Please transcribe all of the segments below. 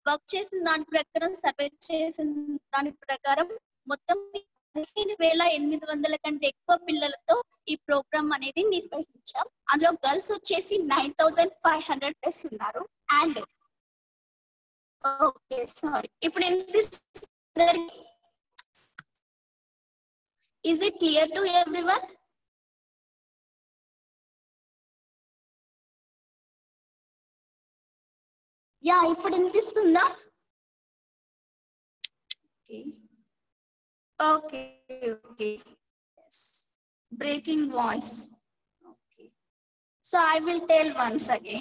Work చేసిన దాని ప్రకారం సర్వే చేసిన దాని ప్రకారం మొత్తం 15,800 కంటే ఎక్కువ పిల్లలతో ఈ ప్రోగ్రామ్ అనేది నిర్వహించాం. అందులో గర్ల్స్ వచ్చేసి 9,500 ప్లస్ ఉన్నారు. అండ్ ఓకే సారీ, ఇప్పుడు is it clear to everyone? Yeah, ఇప్పుడు వినిపిస్తుందా? Okay okay, breaking voice. Okay, so I will tell once again.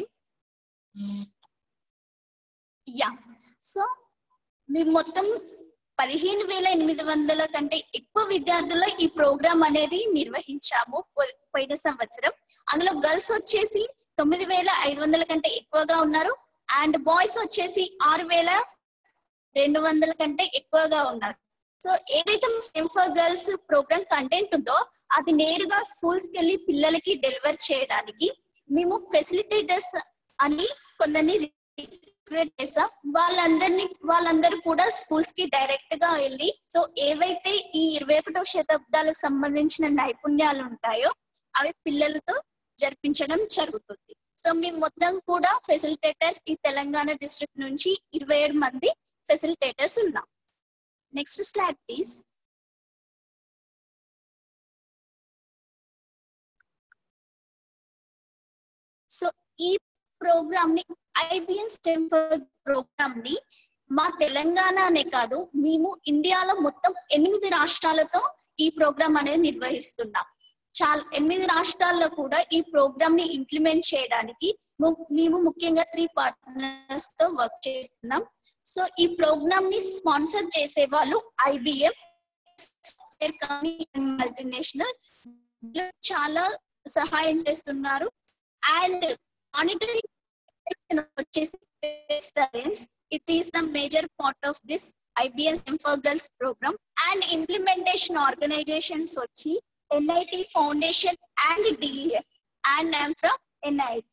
Yeah, so మేము మొత్తం 15,800 కంటే ఎక్కువ విద్యార్థులు ఈ ప్రోగ్రామ్ అనేది నిర్వహించాము పోయిన సంవత్సరం. అందులో గర్ల్స్ వచ్చేసి 9,500 కంటే ఎక్కువగా ఉన్నారు. అండ్ బాయ్స్ వచ్చేసి 6,200 కంటే ఎక్కువగా ఉన్నారు. సో ఏదైతే STEM for girls program content ఉందో అది నేరుగా స్కూల్స్ కి వెళ్ళి పిల్లలకి డెలివర్ చేయడానికి మేము ఫెసిలిటేటర్స్ అని కొందరిని రిక్రూట్ చేసాం. వాళ్ళందరూ కూడా స్కూల్స్ కి డైరెక్ట్ గా వెళ్ళి సో ఏవైతే ఈ 21వ శతాబ్దాలకు సంబంధించిన నైపుణ్యాలు ఉంటాయో అవి పిల్లలతో జరిపించడం జరుగుతుంది. సో మేము మొత్తం కూడా ఫెసిలిటేటర్స్ ఈ తెలంగాణ డిస్ట్రిక్ట్ నుంచి 27 మంది ఫెసిలిటేటర్స్ ఉన్నాం. Next slide please. సో ఈ ప్రోగ్రామ్ ని IBM STEM ప్రోగ్రామ్ ని మా తెలంగాణ అనే కాదు, మేము ఇండియాలో మొత్తం 8 రాష్ట్రాలతో ఈ ప్రోగ్రామ్ అనేది నిర్వహిస్తున్నాం. 8 రాష్ట్రాల్లో కూడా ఈ ప్రోగ్రామ్ ని ఇంప్లిమెంట్ చేయడానికి మేము ముఖ్యంగా 3 పార్ట్నర్స్ తో వర్క్ చేస్తున్నాం. సో ఈ ప్రోగ్రామ్ ని స్పాన్సర్ చేసే వాళ్ళు IBM మల్టీనేషనల్ చాలా సహాయం చేస్తున్నారు. అండ్ మానిటరింగ్ వచ్చేసి it is the major part of this IBM STEM for Girls program. And implementation organizations వచ్చి NIT Foundation and DEF, and I am from NIT.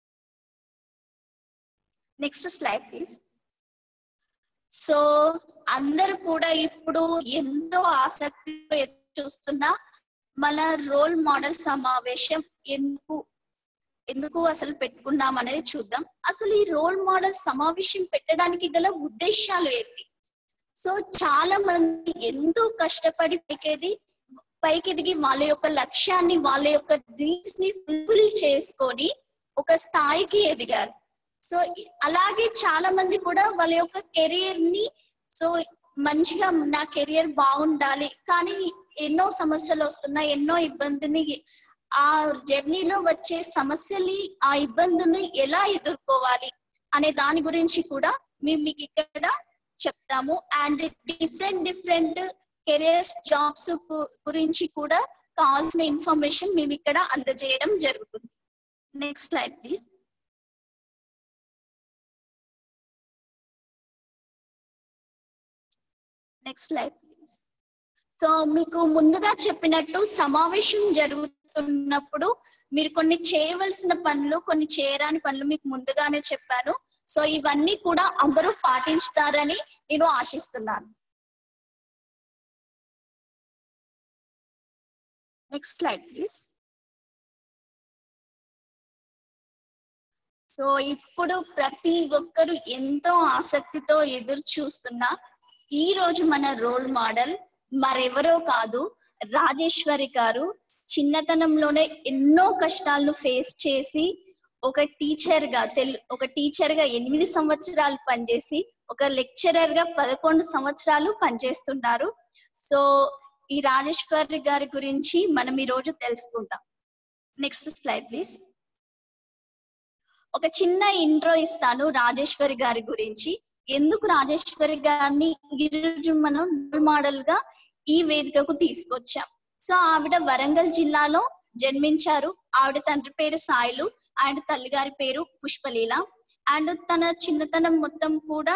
Next slide please. So అందరూ కూడా ఇప్పుడు ఎంతో ఆసక్తితో చూస్తున్న మన రోల్ మోడల్ సమావేశం ఎందుకు అసలు పెట్టుకున్నాం అనేది చూద్దాం. అసలు ఈ రోల్ మోడల్ సమావేశం పెట్టడానికి గల ఉద్దేశాలు ఏంటి? సో చాలా మంది ఎంతో కష్టపడి పైకి ఎదిగి వాళ్ళ యొక్క లక్ష్యాన్ని, వాళ్ళ యొక్క డ్రీమ్స్ ని ఫుల్ఫిల్ చేసుకొని ఒక స్థాయికి ఎదిగారు. సో అలాగే చాలా మంది కూడా వాళ్ళ యొక్క కెరియర్ ని సో మంచిగా నా కెరియర్ బాగుండాలి, కానీ ఎన్నో సమస్యలు వస్తున్నాయి, ఎన్నో ఇబ్బందిని ఆ జర్నీలో వచ్చే సమస్యల్ని ఆ ఇబ్బందుల్ని ఎలా ఎదుర్కోవాలి అనే దాని గురించి కూడా మేము మీకు ఇక్కడ చెప్తాము. అండ్ డిఫరెంట్ కెరియర్స్, జాబ్స్ గురించి కూడా కావాల్సిన ఇన్ఫర్మేషన్ మేము ఇక్కడ అందజేయడం జరుగుతుంది. Next slide please. Next slide please. So మీకు ముందుగా చెప్పినట్టు సమావేశం జరుగుతున్నప్పుడు మీరు కొన్ని చేయవలసిన పనులు, కొన్ని చేయరాని పనులు మీకు ముందుగానే చెప్పాను. సో ఇవన్నీ కూడా అందరూ పాటిస్తారని నేను ఆశిస్తున్నాను. Next slide please. సో ఇప్పుడు ప్రతి ఒక్కరు ఎంతో ఆసక్తితో ఎదురు చూస్తున్న ఈ రోజు మన రోల్ మోడల్ మరెవరో కాదు, రాజేశ్వరి గారు. చిన్నతనంలోనే ఎన్నో కష్టాలను ఫేస్ చేసి ఒక టీచర్ గా 8 సంవత్సరాలు పనిచేసి ఒక లెక్చరర్ గా 11 సంవత్సరాలు పనిచేస్తున్నారు. సో ఈ రాజేశ్వరి గారి గురించి మనం ఈ రోజు తెలుసుకుంటాం. Next slide please. ఒక చిన్న ఇంట్రో ఇస్తాను రాజేశ్వరి గారి గురించి. ఎందుకు రాజేశ్వరి గారిని ఈరోజు మనం రోల్ మోడల్ గా ఈ వేదికకు తీసుకొచ్చాం. సో ఆవిడ వరంగల్ జిల్లాలో జన్మించారు. ఆవిడ తండ్రి పేరు సాయిలు, ఆయన తల్లి గారి పేరు పుష్పలీల. అండ్ తన చిన్నతనం మొత్తం కూడా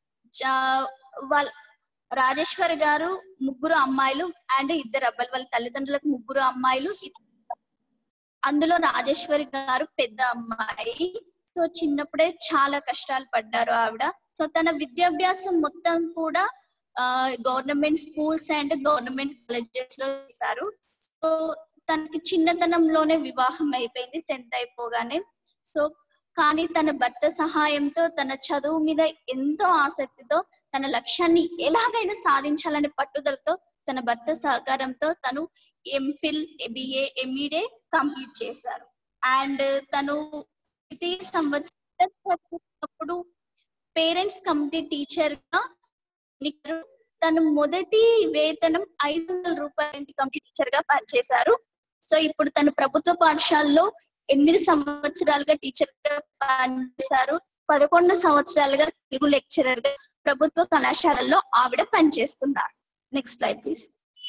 రాజేశ్వరి గారు 3 అమ్మాయిలు అండ్ 2 అబ్బాయిలు. వాళ్ళ తల్లిదండ్రులకు 3 అమ్మాయిలు, అందులో రాజేశ్వరి గారు పెద్ద అమ్మాయి. సో చిన్నప్పుడే చాలా కష్టాలు పడ్డారు ఆవిడ. సో తన విద్యాభ్యాసం మొత్తం కూడా government schools and government colleges లో చేశారు. సో తనకి చిన్నతనంలోనే వివాహం అయిపోయింది 10th అయిపోగానే. సో కానీ తన భర్త సహాయంతో తన చదువు మీద ఎంతో ఆసక్తితో తన లక్ష్యాన్ని ఎలాగైనా సాధించాలనే పట్టుదలతో తన భర్త సహకారంతో తను ఎంఫిల్, బిఏ, ఎంఈడే కంప్లీట్ చేశారు. అండ్ తను ద్వితీయ సంవత్సరం పేరెంట్స్ కమిటీ టీచర్ గా తను మొదటి వేతనం 500 రూపాయల కమిటీ టీచర్ గా పనిచేశారు. సో ఇప్పుడు తను ప్రభుత్వ పాఠశాలలో 8 సంవత్సరాలుగా టీచర్ గా పనిచేశారు. 11 సంవత్సరాలుగా తెలుగు లెక్చరర్ గా ప్రభుత్వ కళాశాలలో ఆవిడ పనిచేస్తున్నారు. Next slide please.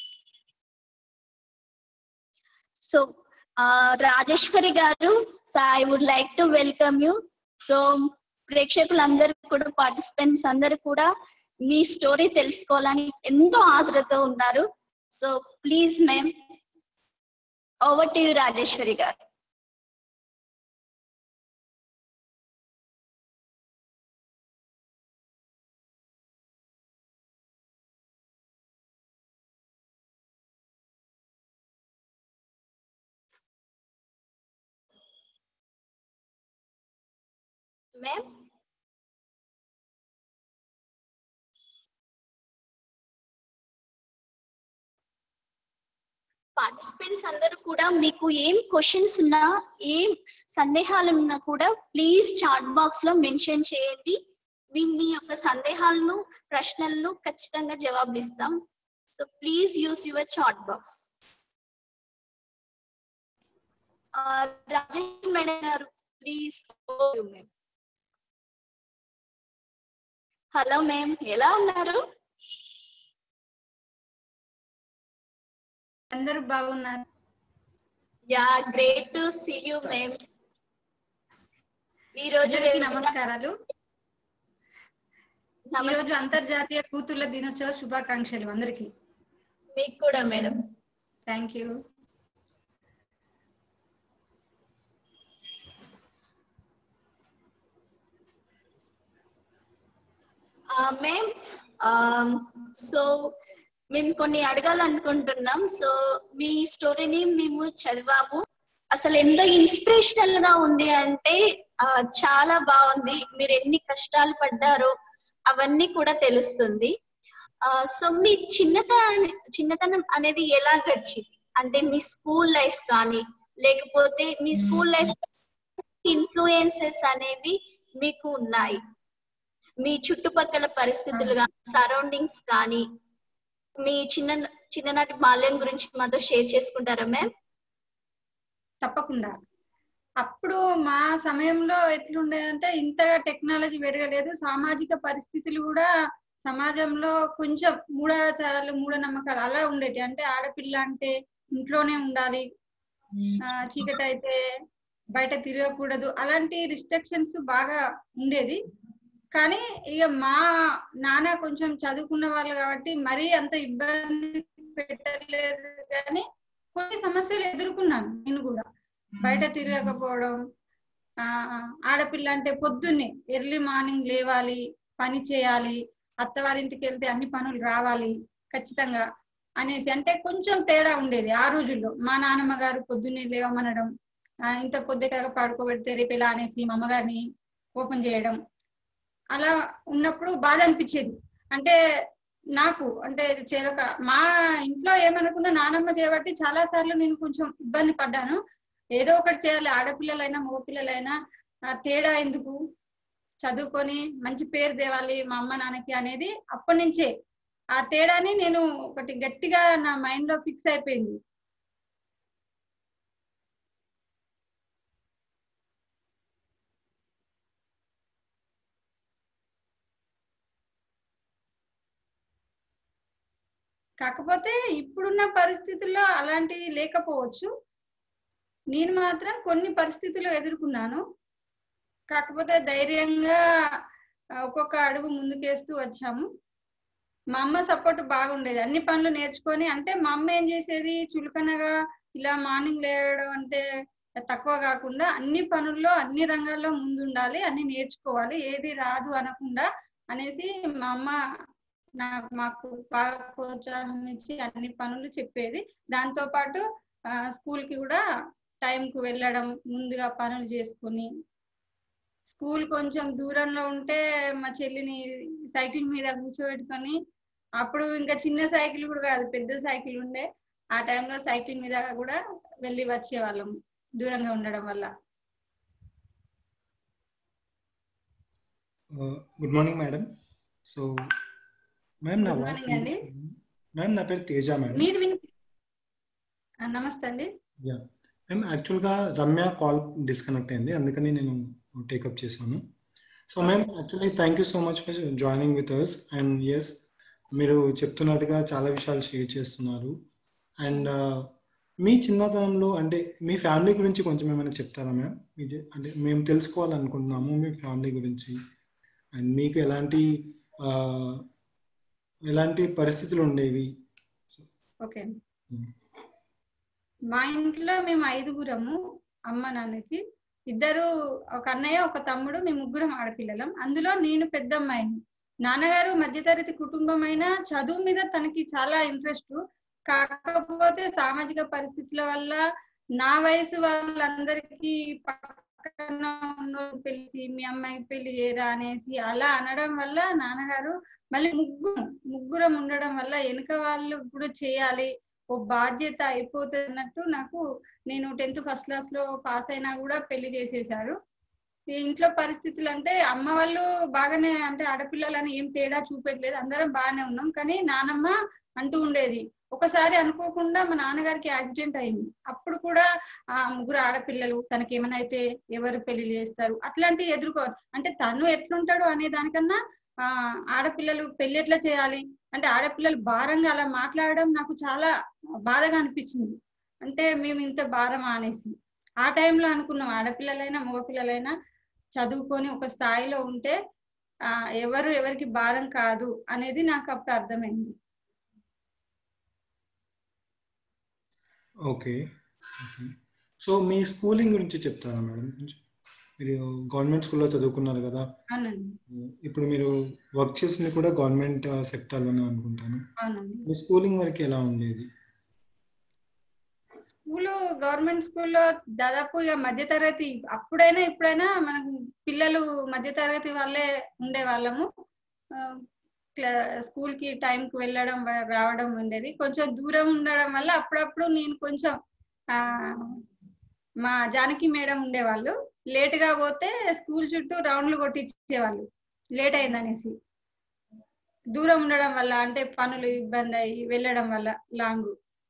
So Rajeshwari garu, so I would like to welcome you. So ప్రేక్షకులందరూ కూడా, పార్టిసిపెంట్స్ అందరూ కూడా మీ స్టోరీ తెలుసుకోవాలని ఎంతో ఆతృతతో ఉన్నారు. So please ma'am, over to you Rajeshwari garu. Ma'am participants అందరూ కూడా మీకు ఏం క్వశ్చన్స్ ఉన్నా, ఏం సందేహాలు ఉన్నా కూడా ప్లీజ్ చాట్ బాక్స్ లో మెన్షన్ చేయండి. మీ యొక్క సందేహాలను, ప్రశ్నలను ఖచ్చితంగా జవాబులిస్తాం. So please use your chat box. Rajesh madam garu please. Hello ma'am, ఎలా ఉన్నారు? అందరూ బాగున్నారు. Yeah, great to see you ma'am. ఈ రోజు నమస్కారాలు. ఈ రోజు అంతర్జాతీయ కూతుళ్ళ దినోత్సవ శుభాకాంక్షలు అందరికి. మీకు కూడా madam. Thank you. Ma'am, so మేము కొన్ని అడగాలనుకుంటున్నాం. సో మీ స్టోరీని మేము చదివాము. అసలు ఎంత ఇన్స్పిరేషనల్ గా ఉంది అంటే చాలా బాగుంది. మీరు ఎన్ని కష్టాలు పడ్డారో అవన్నీ కూడా తెలుస్తుంది. సో మీ చిన్నతనం అనేది ఎలా గడిచింది? అంటే మీ స్కూల్ లైఫ్ కానీ, లేకపోతే మీ స్కూల్ లైఫ్ ఇన్ఫ్లుయెన్సెస్ అనేవి మీకు ఉన్నాయి? మీ చుట్టుపక్కల పరిస్థితులు కానీ, సరౌండింగ్స్ కానీ, మీ చిన్ననాటి బాల్యం గురించి మాతో షేర్ చేసుకుంటారా మ్యామ్? తప్పకుండా. అప్పుడు మా సమయంలో ఎట్లుండేదంటే ఇంతగా టెక్నాలజీ పెరగలేదు. సామాజిక పరిస్థితులు కూడా సమాజంలో కొంచెం మూఢాచారాలు, మూఢనమ్మకాలు అలా ఉండేటి. అంటే ఆడపిల్ల అంటే ఇంట్లోనే ఉండాలి, చీకటి అయితే బయట తిరగకూడదు, అలాంటి రిస్ట్రిక్షన్స్ బాగా ఉండేది. కానీ ఇక మా నాన్న కొంచెం చదువుకున్న వాళ్ళు కాబట్టి మరీ అంత ఇబ్బంది పెట్టలేదు. కానీ కొన్ని సమస్యలు ఎదుర్కొన్నాను నేను కూడా. బయట తిరగకపోవడం, ఆడపిల్ల అంటే పొద్దున్నే ఎర్లీ మార్నింగ్ లేవాలి, పని చేయాలి, అత్తవారింటికి వెళ్తే అన్ని పనులు రావాలి ఖచ్చితంగా అనేసి, అంటే కొంచెం తేడా ఉండేది ఆ రోజుల్లో. మా నాన్నమ్మ గారు పొద్దున్నే లేవమనడం, ఇంత పొద్దుగా పడుకోబెడితే రేపు ఎలా అనేసి మా అమ్మగారిని ఓపెన్ చేయడం, అలా ఉన్నప్పుడు బాధ అనిపించేది. అంటే నాకు అంటే చేరొక మా ఇంట్లో ఏమనుకున్నా నానమ్మ చేయబట్టి చాలా సార్లు నేను కొంచెం ఇబ్బంది పడ్డాను. ఏదో ఒకటి చేయాలి, ఆడపిల్లలైనా మగపిల్లలైనా తేడా ఎందుకు, చదువుకొని మంచి పేరు తేవాలి మా అమ్మ నాన్నకి అనేది అప్పటి నుంచే ఆ తేడాని నేను ఒకటి గట్టిగా నా మైండ్ లో ఫిక్స్ అయిపోయింది. కాకపోతే ఇప్పుడున్న పరిస్థితుల్లో అలాంటివి లేకపోవచ్చు. నేను మాత్రం కొన్ని పరిస్థితులు ఎదుర్కొన్నాను. కాకపోతే ధైర్యంగా ఒక్కొక్క అడుగు ముందుకేస్తూ వచ్చాము. మా అమ్మ సపోర్ట్ బాగుండేది. అన్ని పనులు నేర్చుకొని, అంటే మా అమ్మ ఏం చేసేది, చులకనగా ఇలా మార్నింగ్ లేవడం అంటే తక్కువ కాకుండా అన్ని పనుల్లో అన్ని రంగాల్లో ముందుండాలి, అన్ని నేర్చుకోవాలి, ఏది రాదు అనకుండా అనేసి మా అమ్మ మాకు బాగా ప్రోత్సాహం ఇచ్చి అన్ని పనులు చెప్పేది. దాంతో పాటు స్కూల్ కి కూడా టైంకు వెళ్ళడం, ముందుగా పనులు చేసుకుని, స్కూల్ కొంచెం దూరంలో ఉంటే మా చెల్లిని సైకిల్ మీద కూర్చోబెట్టుకొని, అప్పుడు ఇంకా చిన్న సైకిల్ కూడా కాదు, పెద్ద సైకిల్ ఉండే, ఆ టైంలో సైకిల్ మీద కూడా వెళ్ళి వచ్చేవాళ్ళం దూరంగా ఉండడం వల్ల. Good morning madam. So ma'am నా వాయిస్ అండి, మ్యామ్ నా పేరు తేజ మేడం. మీది నమస్తే అండి. యా మ్యామ్, యాక్చువల్గా రమ్య కాల్ డిస్కనెక్ట్ అయింది, అందుకని నేను టేకప్ చేశాను. So ma'am, actually thank you so much for joining with us. And yes, మీరు చెప్తున్నట్టుగా చాలా విషయాలు షేర్ చేస్తున్నారు. అండ్ మీ చిన్నతనంలో అంటే మీ ఫ్యామిలీ గురించి కొంచెం ఏమైనా చెప్తారా మ్యామ్? అంటే మేము తెలుసుకోవాలనుకుంటున్నాము మీ ఫ్యామిలీ గురించి. అండ్ మీకు ఎలాంటి పరిస్థితులు ఉండేవి? ఓకే, మా ఇంట్లో మేము 5గురము, అమ్మ నాన్నకి 2, ఒక అన్నయ్య ఒక తమ్ముడు, మేము 3 ఆడపిల్లలం. అందులో నేను పెద్ద అమ్మాయిని. నాన్నగారు మధ్యతరగతి కుటుంబం అయినా చదువు మీద తనకి చాలా ఇంట్రెస్ట్. కాకపోతే సామాజిక పరిస్థితుల వల్ల నా వయసు వాళ్ళందరికీ పక్కన ఉన్న పెళ్లి, మీ అమ్మాయికి పెళ్లి చేయరా అనేసి అలా అనడం వల్ల నాన్నగారు మళ్ళీ ముగ్గురం ఉండడం వల్ల వెనుక వాళ్ళు కూడా చేయాలి, ఓ బాధ్యత అయిపోతుంది అన్నట్టు నాకు, నేను 10th ఫస్ట్ క్లాస్ లో పాస్ అయినా కూడా పెళ్లి చేసేసారు. ఇంట్లో పరిస్థితులు అంటే అమ్మ వాళ్ళు బాగానే, అంటే ఆడపిల్లలని ఏం తేడా చూపెట్టలేదు, అందరం బాగానే ఉన్నాం. కానీ నానమ్మ అంటూ ఉండేది, ఒకసారి అనుకోకుండా మా నాన్నగారికి యాక్సిడెంట్ అయింది. అప్పుడు కూడా 3 ఆడపిల్లలు, తనకి ఏమైనా అయితే ఎవరు పెళ్లి చేస్తారు, అట్లాంటివి అంటే తను ఎట్లుంటాడు అనే దానికన్నా ఆడపిల్లలు పెళ్లి ఎట్లా చేయాలి అంటే ఆడపిల్లలు భారంగా అలా మాట్లాడడం నాకు చాలా బాధగా అనిపించింది. అంటే మేము ఇంత భారం అనేసి ఆ టైంలో అనుకున్నాం, ఆడపిల్లలైనా మగపిల్లలైనా చదువుకొని ఒక స్థాయిలో ఉంటే ఎవరికి భారం కాదు అనేది నాకు అప్పుడు అర్థమైంది. ఓకే, సో మీ స్కూలింగ్ గురించి చెప్తారా మేడం? మీరు గవర్నమెంట్ స్కూల్లో చదువుకున్నారు కదా, ఇప్పుడు మీరు వర్క్ చేసింది కూడా గవర్నమెంట్ సెక్టార్లోనే అనుకుంటాను. మీ స్కూలింగ్ వరకు ఎలా ఉండేది? గవర్నమెంట్ స్కూల్లో దాదాపు ఇక మధ్యతరగతి, అప్పుడైనా ఇప్పుడైనా మనకు పిల్లలు మధ్యతరగతి వాళ్ళే ఉండేవాళ్ళము. స్కూల్ కి టైంకి వెళ్ళడం రావడం ఉండేది. కొంచెం దూరం ఉండడం వల్ల అప్పుడప్పుడు నేను కొంచెం మా జానకి మేడం ఉండేవాళ్ళు, లేట్ గా పోతే స్కూల్ చుట్టూ రౌండ్లు కొట్టించేవాళ్ళు, లేట్ అయిందనేసి. దూరం ఉండడం వల్ల, అంటే పనులు ఇబ్బంది అయ్యి వెళ్ళడం వల్ల లాంగ్.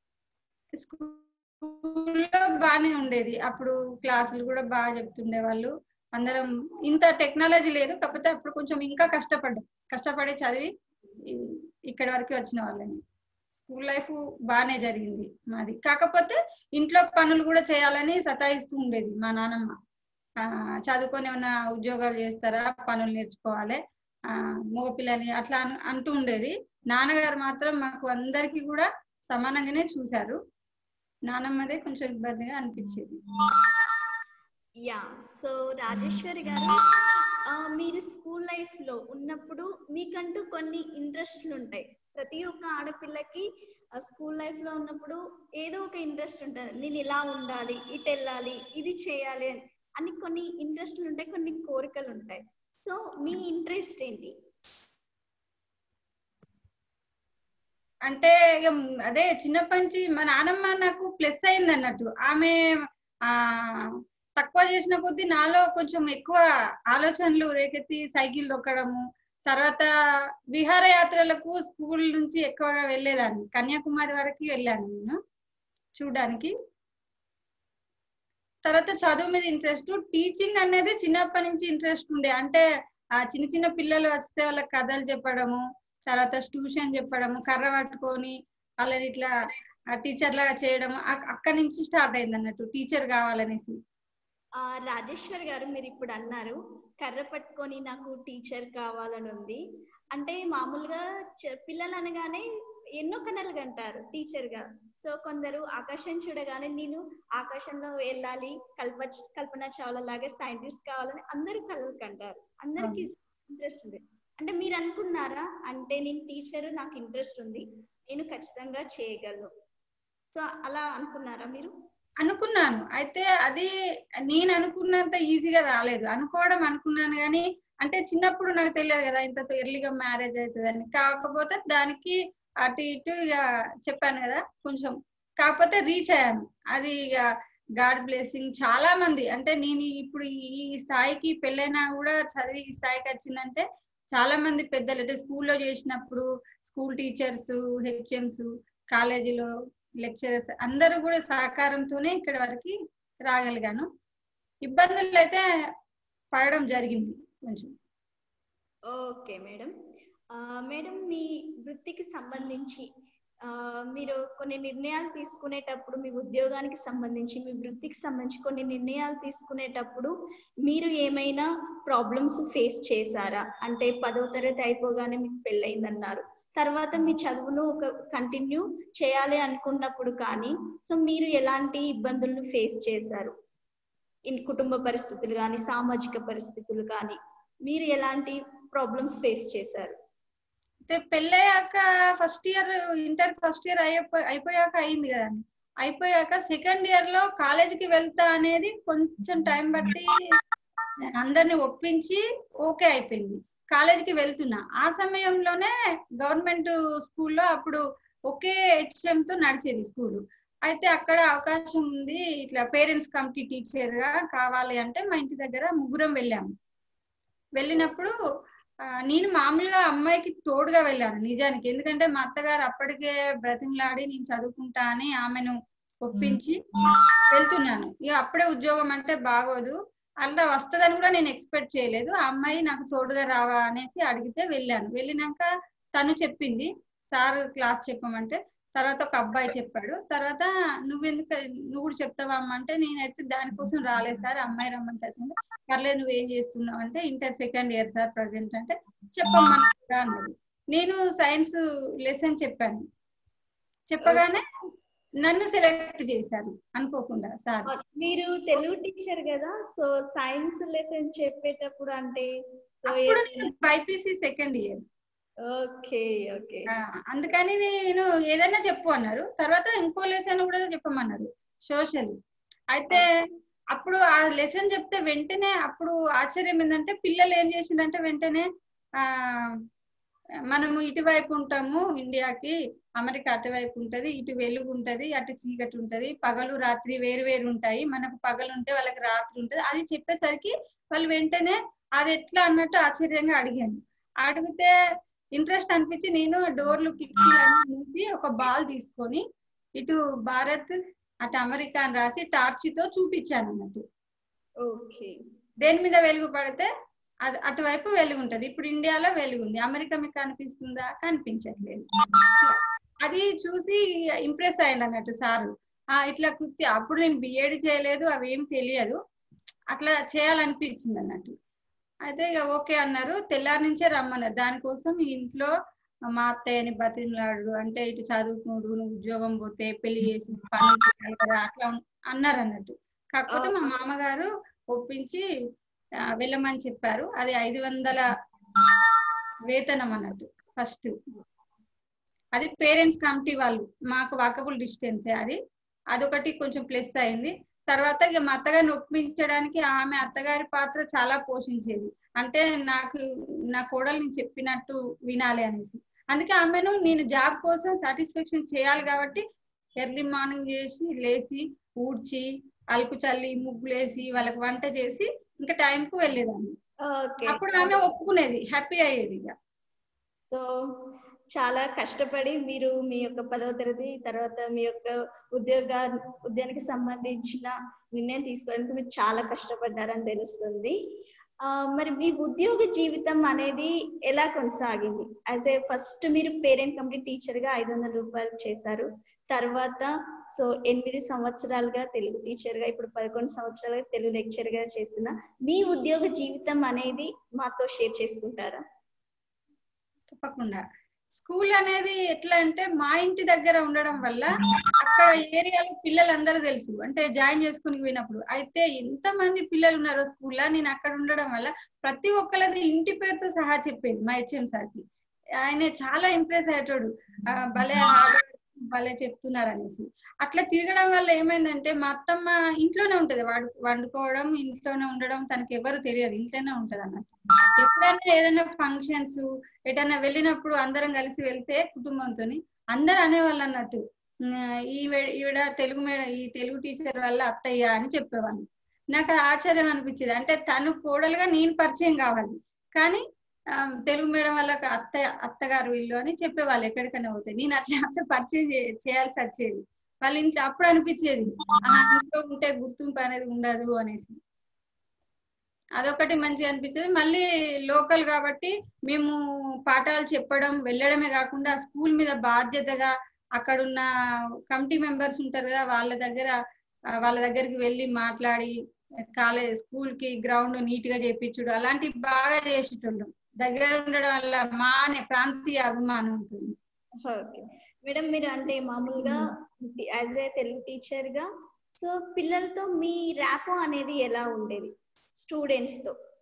స్కూల్లో బాగానే ఉండేది, అప్పుడు క్లాసులు కూడా బాగా చెప్తుండే వాళ్ళు. అందరం ఇంత టెక్నాలజీ లేదు, కాకపోతే అప్పుడు కొంచెం ఇంకా కష్టపడి చదివి ఇక్కడి వరకు వచ్చిన వాళ్ళని. స్కూల్ లైఫ్ బాగానే జరిగింది మాది. కాకపోతే ఇంట్లో పనులు కూడా చేయాలని సతాయిస్తూ ఉండేది మా నాన్నమ్మ. చదువుకొని ఏమైనా ఉద్యోగాలు చేస్తారా, పనులు నేర్చుకోవాలి, మగపిల్లని అట్లా అంటూ ఉండేది. నాన్నగారు మాత్రం మాకు అందరికీ కూడా సమానంగానే చూశారు. నానమ్మదే కొంచెం ఇబ్బందిగా అనిపించేది. యా, సో రాజేశ్వరి గారు, మీరు స్కూల్ లైఫ్ లో ఉన్నప్పుడు మీకంటూ కొన్ని ఇంట్రెస్ట్లు ఉంటాయి. ప్రతి ఒక్క ఆడపిల్లకి స్కూల్ లైఫ్ లో ఉన్నప్పుడు ఏదో ఒక ఇంట్రెస్ట్ ఉంటుంది. నేను ఇలా ఉండాలి, ఇటు వెళ్ళాలి, ఇది చేయాలి అని కొన్ని ఇంట్రెస్ట్లు ఉంటాయి, కొన్ని కోరికలు ఉంటాయి. సో మీ ఇంట్రెస్ట్ ఏంటి? అంటే ఇక అదే చిన్నప్పటి నుంచి మా నాన్నమ్మ నాకు ప్లస్ అయింది అన్నట్టు. ఆమె తక్కువ చేసిన కొద్దీ నాలో కొంచెం ఎక్కువ ఆలోచనలు రేకెత్తి సైకిల్ దొక్కడము. తర్వాత విహారయాత్రలకు స్కూల్ నుంచి ఎక్కువగా వెళ్ళేదాన్ని, కన్యాకుమారి వరకు వెళ్ళాను నేను చూడడానికి. తర్వాత చదువు మీద ఇంట్రెస్ట్, టీచింగ్ అనేది చిన్నప్పటి నుంచి ఇంట్రెస్ట్ ఉండే. అంటే చిన్న చిన్న పిల్లలు వస్తే వాళ్ళకి కథలు చెప్పడము, తర్వాత ట్యూషన్ చెప్పడము, కర్ర పట్టుకొని వాళ్ళని ఇట్లా టీచర్ లాగా చేయడము, అక్కడి నుంచి స్టార్ట్ అయింది అన్నట్టు టీచర్ కావాలనేసి. రాజేశ్వర్ గారు, మీరు ఇప్పుడు అన్నారు కర్ర పట్టుకొని నాకు టీచర్ కావాలని ఉంది అంటే, మామూలుగా పిల్లలు అనగానే ఎన్నో కళలు కంటారు టీచర్ గా. సో కొందరు ఆకాశం చూడగానే నేను ఆకాశంలో వెళ్ళాలి, కల్పన చావ్లా లాగా సైంటిస్ట్ కావాలని అందరు కళలు కంటారు. అందరికి ఇంట్రెస్ట్ ఉంది. అంటే మీరు అనుకున్నారా, అంటే నేను టీచర్, నాకు ఇంట్రెస్ట్ ఉంది, నేను ఖచ్చితంగా చేయగలను, సో అలా అనుకున్నారా మీరు? అనుకున్నాను. అయితే అది నేను అనుకున్నంత ఈజీగా రాలేదు. అనుకున్నాను కానీ అంటే చిన్నప్పుడు నాకు తెలియదు కదా ఇంత ఎర్లీగా మ్యారేజ్ అవుతుందని. కాకపోతే దానికి అటు ఇటు ఇక చెప్పాను కదా కొంచెం, కాకపోతే రీచ్ అయ్యాను. అది ఇక గాడ్ బ్లెస్సింగ్. చాలా మంది అంటే నేను ఇప్పుడు ఈ స్థాయికి పెళ్ళైనా కూడా చదివి ఈ స్థాయికి వచ్చిందంటే చాలా మంది పెద్దలు అంటే స్కూల్లో చేసినప్పుడు స్కూల్ టీచర్స్, హెచ్ఎంస్, కాలేజీలో లెక్చరర్స్ అందరూ కూడా సహకారంతోనే ఇక్కడ వరకు రాగలిగాను. ఇబ్బందులు అయితే పడడం జరిగింది కొంచెం. Okay madam. మేడం మీ వృత్తికి సంబంధించి మీరు కొన్ని నిర్ణయాలు తీసుకునేటప్పుడు, మీ ఉద్యోగానికి సంబంధించి, మీ వృత్తికి సంబంధించి కొన్ని నిర్ణయాలు తీసుకునేటప్పుడు మీరు ఏమైనా ప్రాబ్లమ్స్ ఫేస్ చేశారా? అంటే 10వ తరగతి అయిపోగానే మీకు పెళ్ళయిందన్నారు, తర్వాత మీ చదువును ఒక కంటిన్యూ చేయాలి అనుకున్నప్పుడు కానీ సో మీరు ఎలాంటి ఇబ్బందులను ఫేస్ చేశారు? కుటుంబ పరిస్థితులు కానీ, సామాజిక పరిస్థితులు కానీ, మీరు ఎలాంటి ప్రాబ్లమ్స్ ఫేస్ చేశారు? అంటే పెళ్ళయ్యాక first year, inter first year అయిపోయాక అయింది కదండి. అయిపోయాక సెకండ్ ఇయర్ లో కాలేజీకి వెళ్తా అనేది కొంచెం టైం బట్టి అందరిని ఒప్పించి ఓకే అయిపోయింది. కాలేజీకి వెళ్తున్నా. ఆ సమయంలోనే గవర్నమెంట్ స్కూల్లో అప్పుడు ఒకే హెచ్ఎం తో నడిచేది స్కూల్. అయితే అక్కడ అవకాశం ఉంది, ఇట్లా పేరెంట్స్ కమిటీ టీచర్ గా కావాలి అంటే మా ఇంటి దగ్గర ముగ్గురం వెళ్ళాము. వెళ్ళినప్పుడు నేను మామూలుగా అమ్మాయికి తోడుగా వెళ్ళాను నిజానికి. ఎందుకంటే మా అత్తగారు అప్పటికే బ్రతిమలాడి నేను చదువుకుంటా అని ఆమెను ఒప్పించి వెళ్తున్నాను. ఇక అప్పుడే ఉద్యోగం అంటే బాగోదు, అలా వస్తుందని కూడా నేను ఎక్స్పెక్ట్ చేయలేదు. ఆ అమ్మాయి నాకు తోడుగా రావా అనేసి అడిగితే వెళ్ళాను. వెళ్ళినాక తను చెప్పింది, సార్ క్లాస్ చెప్పమంటే. తర్వాత ఒక అబ్బాయి చెప్పాడు. తర్వాత నువ్వు కూడా చెప్తావా అమ్మ అంటే, నేనైతే దానికోసం రాలేదు సార్, అమ్మాయి రమ్మంటే వచ్చింది. పర్లేదు, నువ్వేం చేస్తున్నావు అంటే, inter second year sir present అంటే, చెప్పమ్మా అన్నది. నేను సైన్స్ లెసన్ చెప్పాను. చెప్పగానే నన్ను సెలెక్ట్ చేశారు అనుకోకుండా సార్. మీరు తెలుగు టీచర్ కదా, సో సైన్స్ లెసన్ చెప్పేటప్పుడు అంటే BiPC second year. Okay okay. అందుకని నేను ఏదైనా చెప్పు అన్నారు. తర్వాత ఇంకో లెసన్ కూడా చెప్పమన్నారు, సోషల్. అయితే అప్పుడు ఆ లెసన్ చెప్తే వెంటనే అప్పుడు ఆశ్చర్యం ఏంటంటే పిల్లలు ఏం చేసిందంటే వెంటనే మనము ఇటువైపు ఉంటాము ఇండియాకి, అమెరికా అటువైపు ఉంటది, ఇటు వెలుగు ఉంటది, అటు చీకటి ఉంటది, పగలు రాత్రి వేరు వేరు ఉంటాయి, మనకు పగలు ఉంటే వాళ్ళకి రాత్రి ఉంటది. అది చెప్పేసరికి వాళ్ళు వెంటనే అది ఎట్లా అన్నట్టు ఆశ్చర్యంగా అడిగాను. అడిగితే ఇంట్రెస్ట్ అనిపించి నేను డోర్లు కిటికీలన్నీ మూసి ఒక బాల్ తీసుకొని ఇటు భారత్ అటు అమెరికా అని రాసి టార్చితో చూపించాను అన్నట్టు. ఓకే. దేని మీద వెలుగు పడితే అది అటువైపు వెలుగు ఉంటది. ఇప్పుడు ఇండియాలో వెలుగు ఉంది, అమెరికా మీకు కనిపిస్తుందా? కనిపించట్లేదు. అది చూసి ఇంప్రెస్ అయ్యండి అన్నట్టు సారు. ఇట్లా కృత్య అప్పుడు నేను బిఎడ్ చేయలేదు, అవేం తెలియదు, అట్లా చేయాలనిపించింది అన్నట్టు. అయితే ఇక ఓకే అన్నారు. తెల్లారి నుంచే రమ్మన్నారు. దానికోసం ఇంట్లో మా అత్తయ్యని బతిమలాడు, అంటే ఇటు చదువుకున్నాడు, నువ్వు ఉద్యోగం పోతే పెళ్లి చేసి పనులు చేయాలి కదా అట్లా అన్నారు అన్నట్టు. కాకపోతే మా మామగారు ఒప్పించి వెళ్ళమని చెప్పారు. అది 500 వేతనం అన్నట్టు ఫస్ట్. అది పేరెంట్స్ కమిటీ వాళ్ళు, మాకు వాకబుల్ డిస్టెన్సే అది, అదొకటి కొంచెం ప్లస్ అయింది. తర్వాత ఇక మా అత్తగారిని ఒప్పించడానికి ఆమె అత్తగారి పాత్ర చాలా పోషించేది. అంటే నాకు నా కోడలు నేను చెప్పినట్టు వినాలి అనేసి. అందుకే ఆమెను నేను జాబ్ కోసం సాటిస్ఫాక్షన్ చేయాలి కాబట్టి ఎర్లీ మార్నింగ్ చేసి లేచి ఊడ్చి అలుకు చల్లి ముగ్గులేసి వాళ్ళకి వంట చేసి ఇంకా టైంకు వెళ్ళేదాన్ని. అప్పుడు ఆమె ఒప్పుకునేది, హ్యాపీ అయ్యేది. ఇక సో చాలా కష్టపడి మీరు మీ యొక్క 10వ తరగతి తర్వాత మీ యొక్క ఉద్యోగానికి సంబంధించిన నిర్ణయం తీసుకోవడానికి మీరు చాలా కష్టపడ్డారని తెలుస్తుంది. మరి మీ ఉద్యోగ జీవితం అనేది ఎలా కొనసాగింది? యాజ్ ఏ ఫస్ట్ మీరు పేరెంట్ కమిటీ టీచర్ గా 500 రూపాయలు చేశారు. తర్వాత సో 8 సంవత్సరాలుగా తెలుగు టీచర్ గా, ఇప్పుడు 11 సంవత్సరాలుగా తెలుగు లెక్చర్ గా చేస్తున్నా. మీ ఉద్యోగ జీవితం అనేది మాతో షేర్ చేసుకుంటారా? తప్పకుండా. స్కూల్ అనేది ఎట్లా అంటే మా ఇంటి దగ్గర ఉండడం వల్ల అక్కడ ఏరియాలో పిల్లలందరూ తెలుసు, అంటే జాయిన్ చేసుకుని పోయినప్పుడు. అయితే ఎంతమంది పిల్లలు ఉన్నారో స్కూల్లో, నేను అక్కడ ఉండడం వల్ల ప్రతి ఒక్కరిది ఇంటి పేరుతో సహా చెప్పేది మా హెచ్ఎం సార్కి. ఆయన చాలా ఇంప్రెస్ అయ్యేటోడు, భలే భలే చెప్తున్నారు అనేసి. అట్లా తిరగడం వల్ల ఏమైందంటే మా అత్తమ్మ ఇంట్లోనే ఉంటది, వండుకోవడం, ఇంట్లోనే ఉండడం, తనకి ఎవరు తెలియదు, ఇంట్లోనే ఉంటది అన్నట్టు. ఎప్పుడైనా ఏదైనా ఫంక్షన్స్ ఎటన్నా వెళ్ళినప్పుడు అందరం కలిసి వెళ్తే కుటుంబంతో అందరు అనేవాళ్ళు అన్నట్టు, ఈవిడ తెలుగు మేడం, ఈ తెలుగు టీచర్ వల్ల అత్తయ్య అని చెప్పేవాళ్ళు. నాకు ఆశ్చర్యం అనిపించేది, అంటే తను కోడలుగా నేను పరిచయం కావాలి, కానీ తెలుగు మేడం వల్ల అత్తగారు వీళ్ళు అని చెప్పేవాళ్ళు ఎక్కడికైనా పోతే. నేను అట్లా పరిచయం చేయాల్సి వచ్చేది వాళ్ళ ఇంట్లో. అప్పుడు అనిపించేది ఇంట్లో ఉంటే గుర్తింపు అనేది ఉండదు అనేసి. అదొకటి మంచిగా అనిపించేది. మళ్ళీ లోకల్ కాబట్టి మేము పాఠాలు చెప్పడం వెళ్ళడమే కాకుండా స్కూల్ మీద బాధ్యతగా అక్కడున్న కమిటీ మెంబర్స్ ఉంటారు కదా, వాళ్ళ దగ్గరికి వెళ్ళి మాట్లాడి కాలేజ్ స్కూల్ కి గ్రౌండ్ నీట్ గా చేయించుడు అలాంటివి బాగా చేసేటోళ్ళం. దగ్గర ఉండడం వల్ల మానే ప్రాంతీయ అభిమానం ఉంటుంది. ఓకే మేడం, మీరు అంటే మామూలుగా యాజ్ ఏ తెలుగు టీచర్ గా సో పిల్లలతో మీ ర్యాపో అనేది ఎలా ఉండేది? స్టూడెంట్స్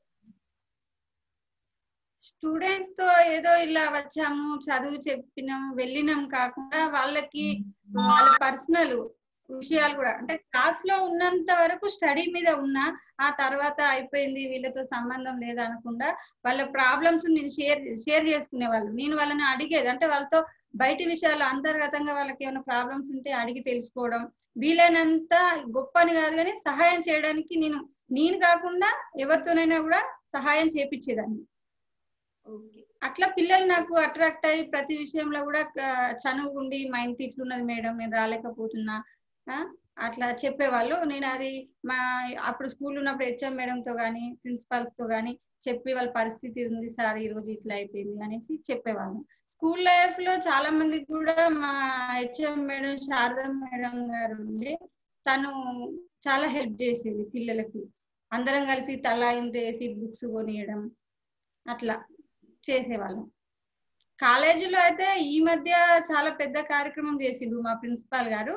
తో ఏదో ఇలా వచ్చాము, చదువు చెప్పినాం, వెళ్ళినాం కాకుండా వాళ్ళకి వాళ్ళ పర్సనల్ విషయాలు కూడా, అంటే క్లాస్ లో ఉన్నంత వరకు స్టడీ మీద ఉన్నా, ఆ తర్వాత అయిపోయింది వీళ్ళతో సంబంధం లేదనకుండా వాళ్ళ ప్రాబ్లమ్స్ నేను షేర్ చేసుకునే వాళ్ళు. నేను వాళ్ళని అడిగేది, అంటే వాళ్ళతో బయటి విషయాలు అంతర్గతంగా వాళ్ళకి ఏమైనా ప్రాబ్లమ్స్ ఉంటే అడిగి తెలుసుకోవడం, వీలైనంత గొప్ప అని కాదు కానీ సహాయం చేయడానికి నేను కాకుండా ఎవరితోనైనా కూడా సహాయం చేపించేదాన్ని. అట్లా పిల్లలు నాకు అట్రాక్ట్ అయ్యి ప్రతి విషయంలో కూడా చనువుండి, మా ఇంటి ఇట్లున్నది మేడం, నేను రాలేకపోతున్నా అట్లా చెప్పేవాళ్ళు. నేను అది అప్పుడు స్కూల్ ఉన్నప్పుడు హెచ్ఎం మేడంతో కానీ ప్రిన్సిపాల్స్ తో కానీ చెప్పి వాళ్ళ పరిస్థితి ఉంది సార్ ఈ రోజు ఇట్లా అయిపోయింది అనేసి చెప్పేవాళ్ళు. స్కూల్ లైఫ్ లో చాలా మంది కూడా మా హెచ్ఎం మేడం శారదా మేడం గారు ఉండి తను చాలా హెల్ప్ చేసేది పిల్లలకి. అందరం కలిసి తలా ఇంత వేసి బుక్స్ కొనియడం అట్లా చేసేవాళ్ళం. కాలేజీలో అయితే ఈ మధ్య చాలా పెద్ద కార్యక్రమం చేసిండు మా ప్రిన్సిపాల్ గారు,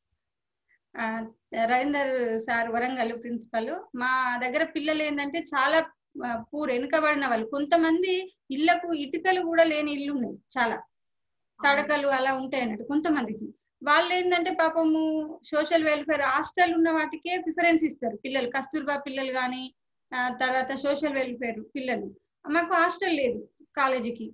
రవీందర్ సార్, వరంగల్ ప్రిన్సిపల్. మా దగ్గర పిల్లలు ఏంటంటే చాలా వెనుకబడిన వాళ్ళు, కొంతమంది ఇళ్లకు ఇటుకలు కూడా లేని ఇల్లు ఉన్నాయి, చాలా తడకలు అలా ఉంటాయి అన్నట్టు కొంతమందికి. వాళ్ళు ఏంటంటే పాపము సోషల్ వెల్ఫేర్ హాస్టల్ ఉన్న వాటికే ప్రిఫరెన్స్ ఇస్తారు పిల్లలు, కస్తూర్బా పిల్లలు కానీ తర్వాత సోషల్ వెల్ఫేర్ పిల్లలు. మాకు హాస్టల్ లేదు కాలేజీకి,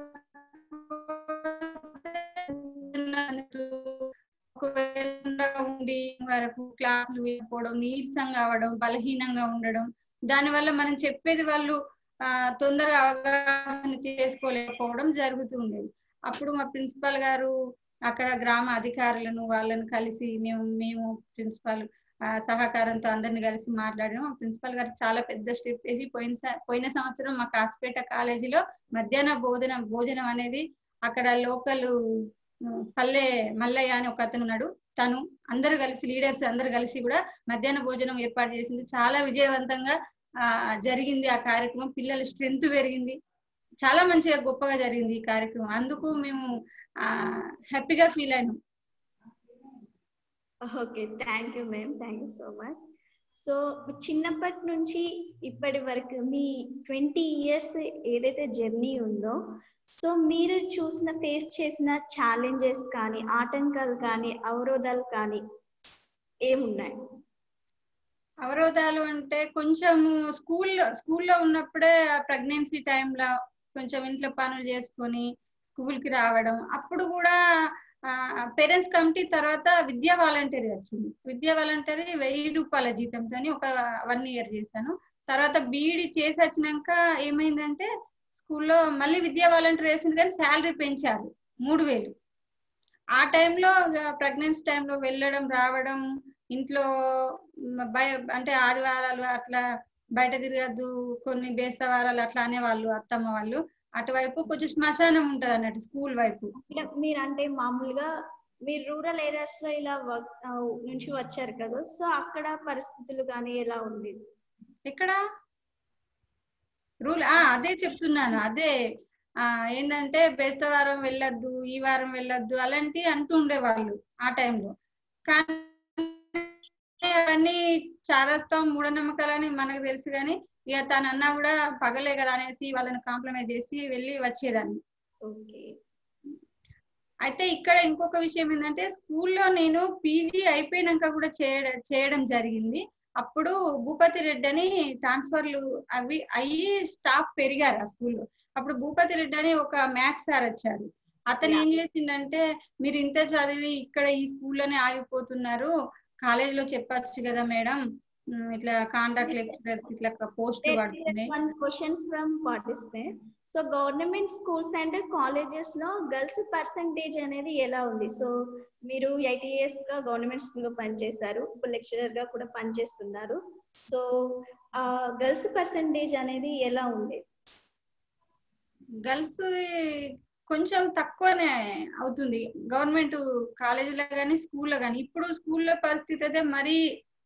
ఉండి వరకు క్లాసులు వెళ్ళిపోవడం, నీరసంగా అవడం, బలహీనంగా ఉండడం, దానివల్ల మనం చెప్పేది వాళ్ళు తొందరగా అవగాహన చేసుకోలేకపోవడం జరుగుతూ ఉండేది. అప్పుడు మా ప్రిన్సిపాల్ గారు అక్కడ గ్రామ అధికారులను వాళ్ళని కలిసి మేము ప్రిన్సిపాల్ సహకారంతో అందరిని కలిసి మాట్లాడాము. ప్రిన్సిపాల్ గారు చాలా పెద్ద స్టెప్ వేసి పోయిన సంవత్సరం మా కాసిపేట కాలేజీలో మధ్యాహ్న భోజనం అనేది అక్కడ లోకల్ పల్లె మల్లయ్య అని ఒక అతను ఉన్నాడు, తను అందరు కలిసి లీడర్స్ అందరు కలిసి కూడా మధ్యాహ్న భోజనం ఏర్పాటు చేసింది. చాలా విజయవంతంగా జరిగింది ఆ కార్యక్రమం. పిల్లల స్ట్రెంత్ పెరిగింది, చాలా మంచిగా గొప్పగా జరిగింది ఈ కార్యక్రమం. అందుకు మేము హ్యాపీగా ఫీల్ అయినాం. Okay, thank you ma'am, thank you so much. So చిన్నప్పటి నుంచి ఇప్పటి వరకు మీ 20 years ఏదైతే జర్నీ ఉందో, సో మీరు ఫేస్ చేసిన ఛాలెంజెస్ కానీ, ఆటంకాలు కానీ, అవరోధాలు కానీ ఏమున్నాయి? అవరోధాలు అంటే కొంచెం స్కూల్లో ఉన్నప్పుడే ప్రెగ్నెన్సీ టైంలో కొంచెం ఇంట్లో పనులు చేసుకొని స్కూల్ కి రావడం. అప్పుడు కూడా పేరెంట్స్ కమిటీ తర్వాత విద్యా వాలంటీర్ వచ్చింది. విద్యా వాలంటీర్ 1000 రూపాయల జీతంతో ఒక 1 year చేశాను. తర్వాత బీఈడి చేసి వచ్చినాక ఏమైందంటే స్కూల్లో మళ్ళీ విద్యా వాలంటీర్ వేసింది, కానీ శాలరీ పెంచారు 3000. ఆ టైంలో ప్రెగ్నెన్సీ టైంలో వెళ్ళడం రావడం, ఇంట్లో అంటే ఆదివారాలు అట్లా బయట తిరగద్దు, కొన్ని బేస్తవారాలు అట్లా అనేవాళ్ళు అత్తమ్మ వాళ్ళు. అటువైపు కొంచెం శ్మశానం ఉంటది అన్నట్టు స్కూల్ వైపు. మీరు అంటే మామూలుగా మీరు రూరల్ ఏరియాస్ లో ఇలా నుంచి వచ్చారు కదా, సో అక్కడ పరిస్థితులు కానీ ఎలా ఉండేది? ఎక్కడ అదే చెప్తున్నాను, అదే ఏంటంటే బేస్తవారం వెళ్ళొద్దు, ఈ వారం వెళ్ళొద్దు అలాంటివి అంటూ ఉండేవాళ్ళు ఆ టైంలో. కానీ అవన్నీ చాదస్తాం, మూఢనమ్మకాలని మనకు తెలుసు. కానీ ఇక తను అన్నా కూడా పగలే కదా అనేసి వాళ్ళని కాంప్రమైజ్ చేసి వెళ్ళి వచ్చేదాన్ని. అయితే ఇక్కడ ఇంకొక విషయం ఏంటంటే, స్కూల్లో నేను పీజీ అయిపోయినాక కూడా చేయడం జరిగింది. అప్పుడు భూపతి రెడ్డి అని ట్రాన్స్ఫర్లు అవి అయ్యి స్టాఫ్ పెరిగారు ఆ స్కూల్లో. అప్పుడు భూపతి రెడ్డి అని ఒక మ్యాథ్స్ సార్ వచ్చాడు. అతను ఏం చేసిండంటే, మీరు ఇంత చదివి ఇక్కడ ఈ స్కూల్లోనే ఆగిపోతున్నారు, కాలేజీలో చెప్పచ్చు కదా మేడం, ఇట్లా కాంటాక్ట్ లెక్చరర్స్ ఇట్లా పోస్టులు పడుతున్నాయి. One question from participant. So government schools and colleges లో గర్ల్స్ పర్సంటేజ్ అనేది ఎలా ఉంది? సో మీరు 8 years గా గవర్నమెంట్ స్కూల్లో పనిచేశారు, ఇప్పుడు లెక్చరర్ గా కూడా పనిచేస్తున్నారు. సో గర్ల్స్ పర్సంటేజ్ అనేది ఎలా ఉంది? గర్ల్స్ కొంచెం తక్కువనే అవుతుంది గవర్నమెంట్ కాలేజీలో కానీ స్కూల్లో కానీ. ఇప్పుడు స్కూల్లో పరిస్థితి అయితే మరీ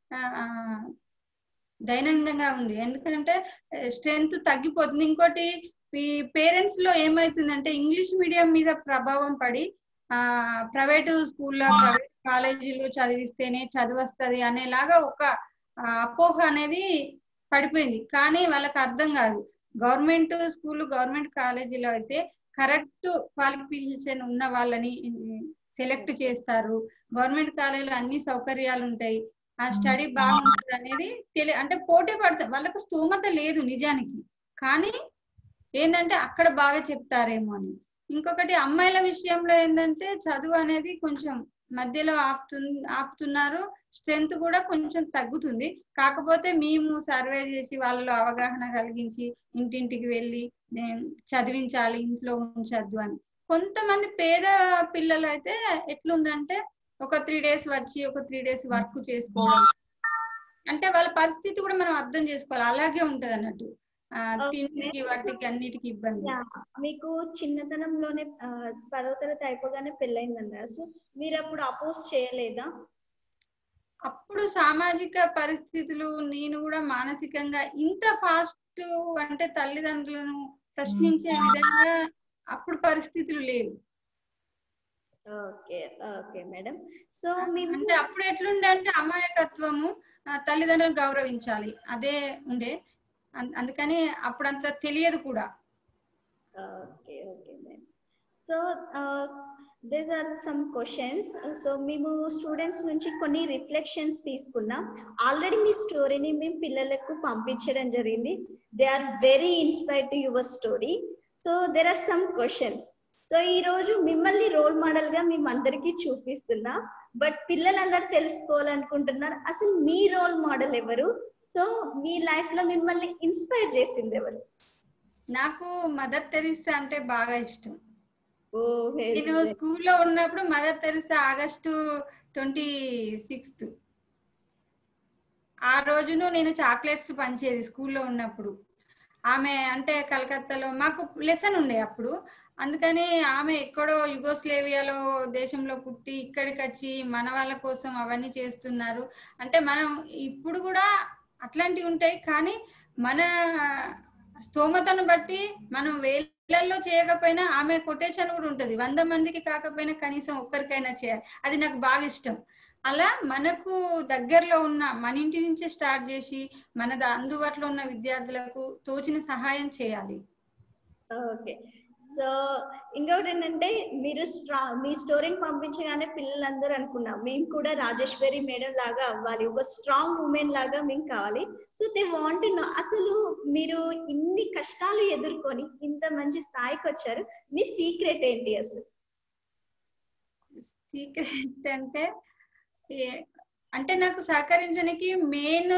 దైనందినంగా ఉంది, ఎందుకంటే స్ట్రెంత్ తగ్గిపోతుంది. ఇంకోటి పేరెంట్స్ లో ఏమైతుందంటే, ఇంగ్లీష్ మీడియం మీద ప్రభావం పడి ప్రైవేటు స్కూల్లో ప్రైవేట్ కాలేజీలో చదివిస్తేనే చదువు వస్తుంది అనేలాగా ఒక అపోహ అనేది పడిపోయింది. కానీ వాళ్ళకి అర్థం కాదు, గవర్నమెంట్ స్కూల్ గవర్నమెంట్ కాలేజీలో అయితే కరెక్ట్ క్వాలిఫికేషన్ ఉన్న వాళ్ళని సెలెక్ట్ చేస్తారు. గవర్నమెంట్ కాలేజీలో అన్ని సౌకర్యాలు ఉంటాయి, ఆ స్టడీ బాగుంటుంది అనేది అంటే పోటీ పడతారు. వాళ్ళకు స్తోమత లేదు నిజానికి, కానీ ఏంటంటే అక్కడ బాగా చెప్తారేమో అని. ఇంకొకటి అమ్మాయిల విషయంలో ఏంటంటే, చదువు అనేది కొంచెం మధ్యలో ఆపుతున్నారు, స్ట్రెంత్ కూడా కొంచెం తగ్గుతుంది. కాకపోతే మేము సర్వే చేసి వాళ్ళలో అవగాహన కలిగించి ఇంటింటికి వెళ్ళి చదివించాలి, ఇంట్లో ఉంచద్దు అని. కొంతమంది పేద పిల్లలు అయితే ఎట్లుందంటే, ఒక 3 days వచ్చి ఒక 3 days వర్క్ చేసుకోవడం, అంటే వాళ్ళ పరిస్థితి కూడా మనం అర్థం చేసుకోవాలి. అలాగే ఉంటది అన్నట్టు, తిండికి వాటికి అన్నిటికి ఇబ్బంది. మీకు చిన్నతనంలోనే 10వ తరగతి అయిపోగానే పెళ్ళైందన్నారు. సో మీరు అప్పుడు అపోజ్ చేయలేదా? అప్పుడు సామాజిక పరిస్థితులు, నేను కూడా మానసికంగా ఇంత ఫాస్ట్ అంటే తల్లిదండ్రులను ప్రశ్నించే విధంగా అప్పుడు పరిస్థితులు లేవు. Okay okay madam. సో అంటే అప్పుడు ఎట్లుండే అంటే అమాయకత్వము, తల్లిదండ్రులు గౌరవించాలి అదే ఉండే. అందుకని అప్పుడు అంత తెలియదు కూడా. Okay okay madam. So there are some questions. So మేము స్టూడెంట్స్ నుంచి కొన్ని రిఫ్లెక్షన్స్ తీసుకున్నాం. ఆల్రెడీ మీ స్టోరీని మేము పిల్లలకు పంపించడం జరిగింది. They are very inspired to your story. So there are some questions. So ఈ రోజు మిమ్మల్ని రోల్ మోడల్ గా మేము అందరికీ చూపిస్తున్నా, బట్ పిల్లలందరూ తెలుసుకోవాలనుకుంటున్నారు అసలు మీ రోల్ మోడల్ ఎవరు? సో మీ లైఫ్ లో మిమ్మల్ని ఇన్స్పైర్ చేసింది ఎవరు? నాకు మదర్ తెరీసా అంటే బాగా ఇష్టం. నేను స్కూల్లో ఉన్నప్పుడు మదర్ తెరీసా August 26th ఆ రోజును నేను చాక్లెట్స్ పంచేది స్కూల్లో ఉన్నప్పుడు. ఆమె అంటే కలకత్తాలో మాకు లెసన్ ఉండే అప్పుడు, అందుకని ఆమె ఎక్కడో యుగోస్లేవియాలో దేశంలో పుట్టి ఇక్కడికి వచ్చి మన వాళ్ళ కోసం అవన్నీ చేస్తున్నారు. అంటే మనం ఇప్పుడు కూడా అట్లాంటివి ఉంటాయి, కానీ మన స్తోమతను బట్టి మనం వేలల్లో చేయకపోయినా ఆమె కొటేషన్ కూడా ఉంటుంది, 100 మందికి కాకపోయినా కనీసం ఒక్కరికైనా చేయాలి. అది నాకు బాగా ఇష్టం. అలా మనకు దగ్గరలో ఉన్న మన ఇంటి నుంచే స్టార్ట్ చేసి మన అందుబాటులో ఉన్న విద్యార్థులకు తోచిన సహాయం చేయాలి. ఓకే. సో ఇంకొకటి ఏంటంటే, మీరు మీ స్టోరీని పంపించగానే పిల్లలందరూ అనుకున్నాం మేము కూడా రాజేశ్వరి మేడం లాగా అవ్వాలి, ఒక స్ట్రాంగ్ ఉమెన్ లాగా మేము కావాలి. So they want to know, అసలు మీరు ఇన్ని కష్టాలు ఎదుర్కొని ఇంత మంచి స్థాయికి వచ్చారు, మీ సీక్రెట్ ఏంటి అసలు? సీక్రెట్ అంటే నాకు సహకరించడానికి మెయిన్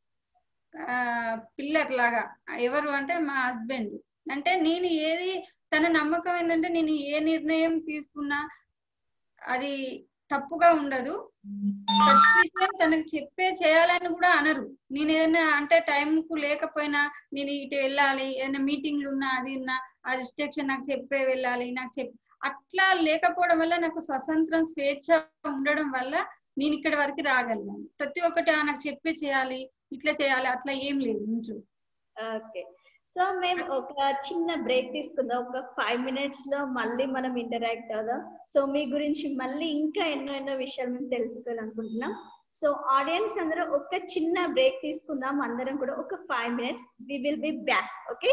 పిల్లర్ లాగా ఎవరు అంటే మా హస్బెండ్. అంటే నేను ఏది తన నమ్మకం ఏంటంటే, నేను ఏ నిర్ణయం తీసుకున్నా అది తప్పుగా ఉండదు, ప్రతి విషయం తనకు చెప్పే చేయాలని కూడా అనరు. నేను ఏదైనా అంటే టైంకు లేకపోయినా నేను ఇటు వెళ్ళాలి, ఏదైనా మీటింగ్లు ఉన్నా అది ఉన్నా ఆ రిస్ట్రిక్షన్ నాకు చెప్పే వెళ్ళాలి, అట్లా లేకపోవడం వల్ల నాకు స్వతంత్రం స్వేచ్ఛ ఉండడం వల్ల నేను ఇక్కడ వరకు రాగలిగాను. ప్రతి ఒక్కటి నాకు చెప్పే చేయాలి, ఇట్లా చేయాలి అట్లా ఏం లేదు ఇంట్లో. ఓకే. సో మేము ఒక చిన్న బ్రేక్ తీసుకుందాం, ఒక 5 minutes లో మళ్ళీ మనం ఇంటరాక్ట్ అవుదాం. సో మీ గురించి మళ్ళీ ఇంకా ఎన్నో విషయాలు మేము తెలుసుకోవాలనుకుంటున్నాం. సో ఆడియన్స్ అందరూ ఒక చిన్న బ్రేక్ తీసుకుందాం, అందరం కూడా ఒక 5 minutes. We will be back. Okay.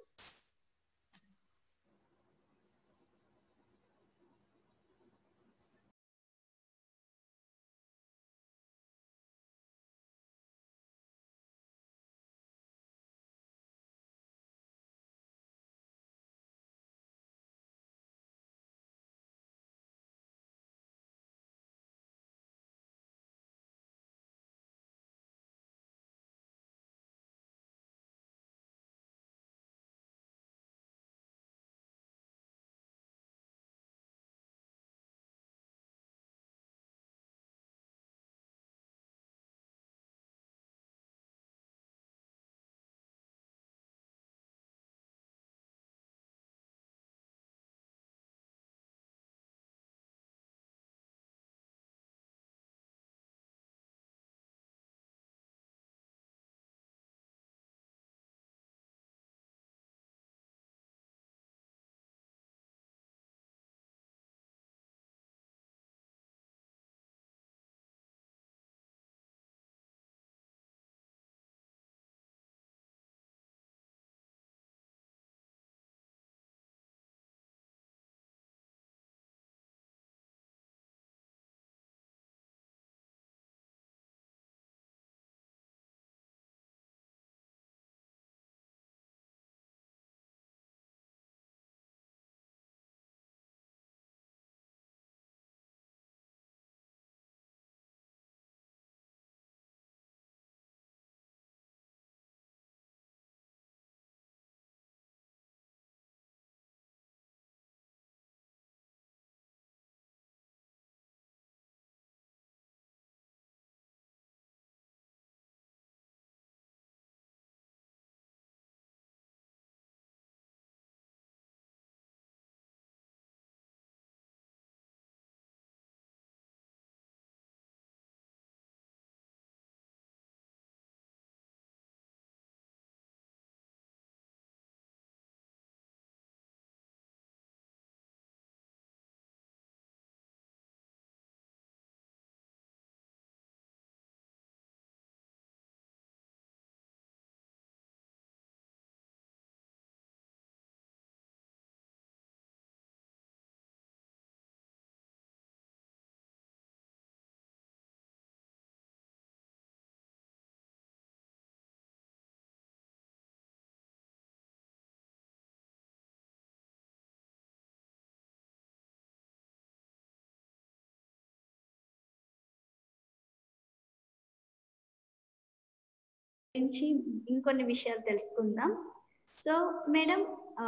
గురించి ఇంకొన్ని విషయాలు తెలుసుకుందాం. సో మేడం,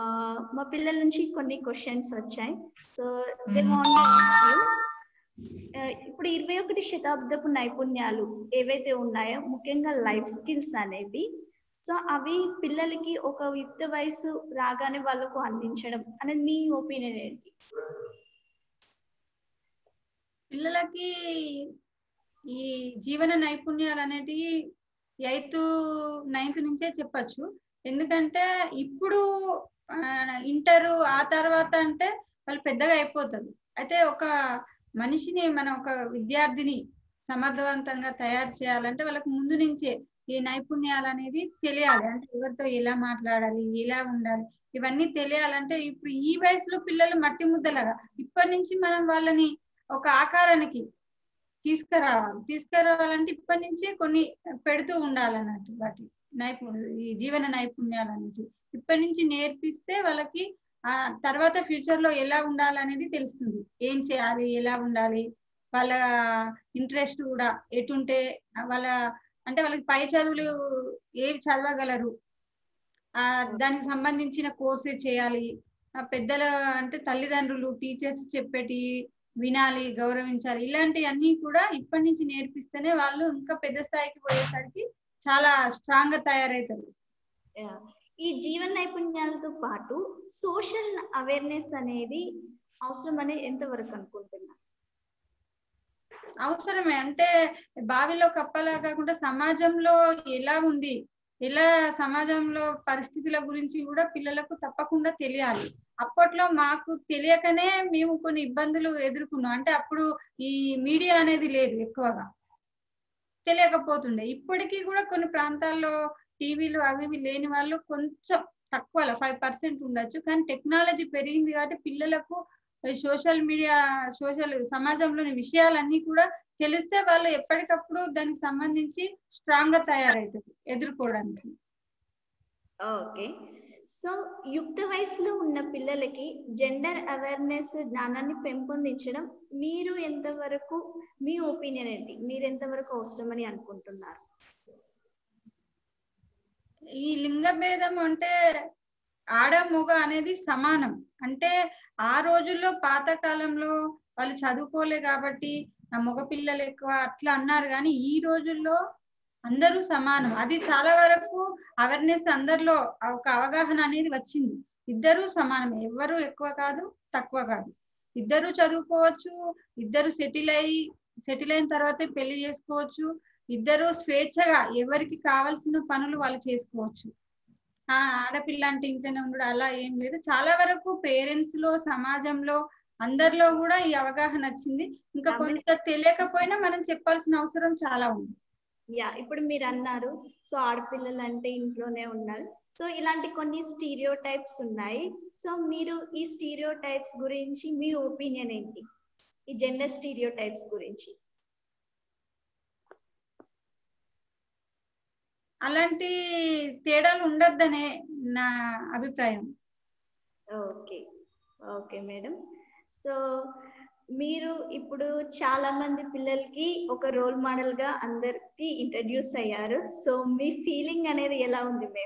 మా పిల్లల నుంచి కొన్ని క్వశ్చన్స్ వచ్చాయి. So they want to ask you, ఇప్పుడు 21వ శతాబ్దపు నైపుణ్యాలు ఏవైతే ఉన్నాయో, ముఖ్యంగా లైఫ్ స్కిల్స్ అనేవి, సో అవి పిల్లలకి ఒక యుక్త వయసు రాగానే వాళ్ళకు అందించడం అనేది మీ ఒపీనియన్ ఏంటి? పిల్లలకి ఈ జీవన నైపుణ్యాలు అనేటివి 8th 9th నుంచే చెప్పచ్చు. ఎందుకంటే ఇప్పుడు ఇంటర్ ఆ తర్వాత అంటే వాళ్ళు పెద్దగా అయిపోతారు. అయితే ఒక మనిషిని మనం ఒక విద్యార్థిని సమర్థవంతంగా తయారు చేయాలంటే వాళ్ళకి ముందు నుంచే ఈ నైపుణ్యాలు అనేది తెలియాలి. అంటే ఎవరితో ఎలా మాట్లాడాలి, ఎలా ఉండాలి, ఇవన్నీ తెలియాలంటే ఇప్పుడు ఈ వయసులో పిల్లలు మట్టి ముద్దలాగా ఇప్పటి నుంచి మనం వాళ్ళని ఒక ఆకారానికి తీసుకురావాలంటే ఇప్పటి నుంచే కొన్ని పెడుతూ ఉండాలన్నట్టు. వాటి ఈ జీవన నైపుణ్యాలు అనేది ఇప్పటి నుంచి నేర్పిస్తే వాళ్ళకి తర్వాత ఫ్యూచర్ లో ఎలా ఉండాలనేది తెలుస్తుంది. ఏం చేయాలి, ఎలా ఉండాలి, వాళ్ళ ఇంట్రెస్ట్ కూడా ఎటుంటే వాళ్ళకి పై చదువులు ఏవి చదవగలరు, దానికి సంబంధించిన కోర్సే చేయాలి. పెద్దల అంటే తల్లిదండ్రులు, టీచర్స్ చెప్పేటి వినాలి, గౌరవించాలి. ఇలాంటివన్నీ కూడా ఇప్పటి నుంచి నేర్పిస్తేనే వాళ్ళు ఇంకా పెద్ద స్థాయికి పోయేసరికి చాలా స్ట్రాంగ్ గా తయారవుతారు. ఈ జీవన నైపుణ్యాలతో పాటు సోషల్ అవేర్నెస్ అనేది అవసరం అని ఎంతవరకు అనుకుంటున్నారు? అవసరమే. అంటే బావిలో కప్పలా కాకుండా సమాజంలో ఎలా ఉంది, ఇలా సమాజంలో పరిస్థితుల గురించి కూడా పిల్లలకు తప్పకుండా తెలియాలి. అప్పట్లో మాకు తెలియకనే మేము కొన్ని ఇబ్బందులు ఎదుర్కొన్నాం. అంటే అప్పుడు ఈ మీడియా అనేది లేదు, ఎక్కువగా తెలియకపోతుండే. ఇప్పటికీ కూడా కొన్ని ప్రాంతాల్లో టీవీలు అవి ఇవి లేని వాళ్ళు కొంచెం తక్కువ 5% ఉండొచ్చు. కానీ టెక్నాలజీ పెరిగింది కాబట్టి పిల్లలకు సోషల్ మీడియా సమాజంలోని విషయాలన్నీ కూడా తెలిస్తే వాళ్ళు ఎప్పటికప్పుడు దానికి సంబంధించి స్ట్రాంగ్ గా తయారవుతుంది ఎదుర్కోవడానికి. ఓకే. సో యుక్త వయసులో ఉన్న పిల్లలకి జెండర్ అవేర్నెస్ జ్ఞానాన్ని పెంపొందించడం మీరు ఎంతవరకు, మీ ఒపీనియన్ ఏంటి, మీరు ఎంతవరకు అవసరమని అనుకుంటున్నారు? ఈ లింగ భేదం అంటే ఆడ మగ అనేది సమానం. అంటే ఆ రోజుల్లో పాత కాలంలో వాళ్ళు చదువుకోలే కాబట్టి మగ పిల్లలు ఎక్కువ అట్లా అన్నారు. కానీ ఈ రోజుల్లో అందరూ సమానం. అది చాలా వరకు అవేర్నెస్ అందరిలో ఒక అవగాహన అనేది వచ్చింది. ఇద్దరు సమానం, ఎవరు ఎక్కువ కాదు తక్కువ కాదు, ఇద్దరు చదువుకోవచ్చు, ఇద్దరు సెటిల్ అయిన తర్వాతే పెళ్లి చేసుకోవచ్చు, ఇద్దరు స్వేచ్ఛగా ఎవరికి కావాల్సిన పనులు వాళ్ళు చేసుకోవచ్చు. ఆడపిల్ల అంటే ఇంట్లోనే ఉండడు అలా ఏం లేదు. చాలా వరకు పేరెంట్స్ లో, సమాజంలో అందరిలో కూడా ఈ అవగాహన వచ్చింది. ఇంకా కొంత తెలియకపోయినా మనం చెప్పాల్సిన అవసరం చాలా ఉంది. ఇప్పుడు మీరు అన్నారు, సో ఆడపిల్లలు అంటే ఇంట్లోనే ఉన్నారు. సో ఇలాంటి కొన్ని స్టీరియో టైప్స్ ఉన్నాయి. సో మీరు ఈ స్టీరియో టైప్స్ గురించి మీ ఒపీనియన్ ఏంటి, ఈ జెండర్ స్టీరియో టైప్స్ గురించి? అలాంటి తేడాలు ఉండొద్దనే నా అభిప్రాయం. Okay madam. సో మీరు ఇప్పుడు చాలా మంది పిల్లలకి ఒక రోల్ మోడల్ గా అందరికి ఇంట్రడ్యూస్ అయ్యారు. సో మీ ఫీలింగ్ అనేది ఎలా ఉంది మేడం?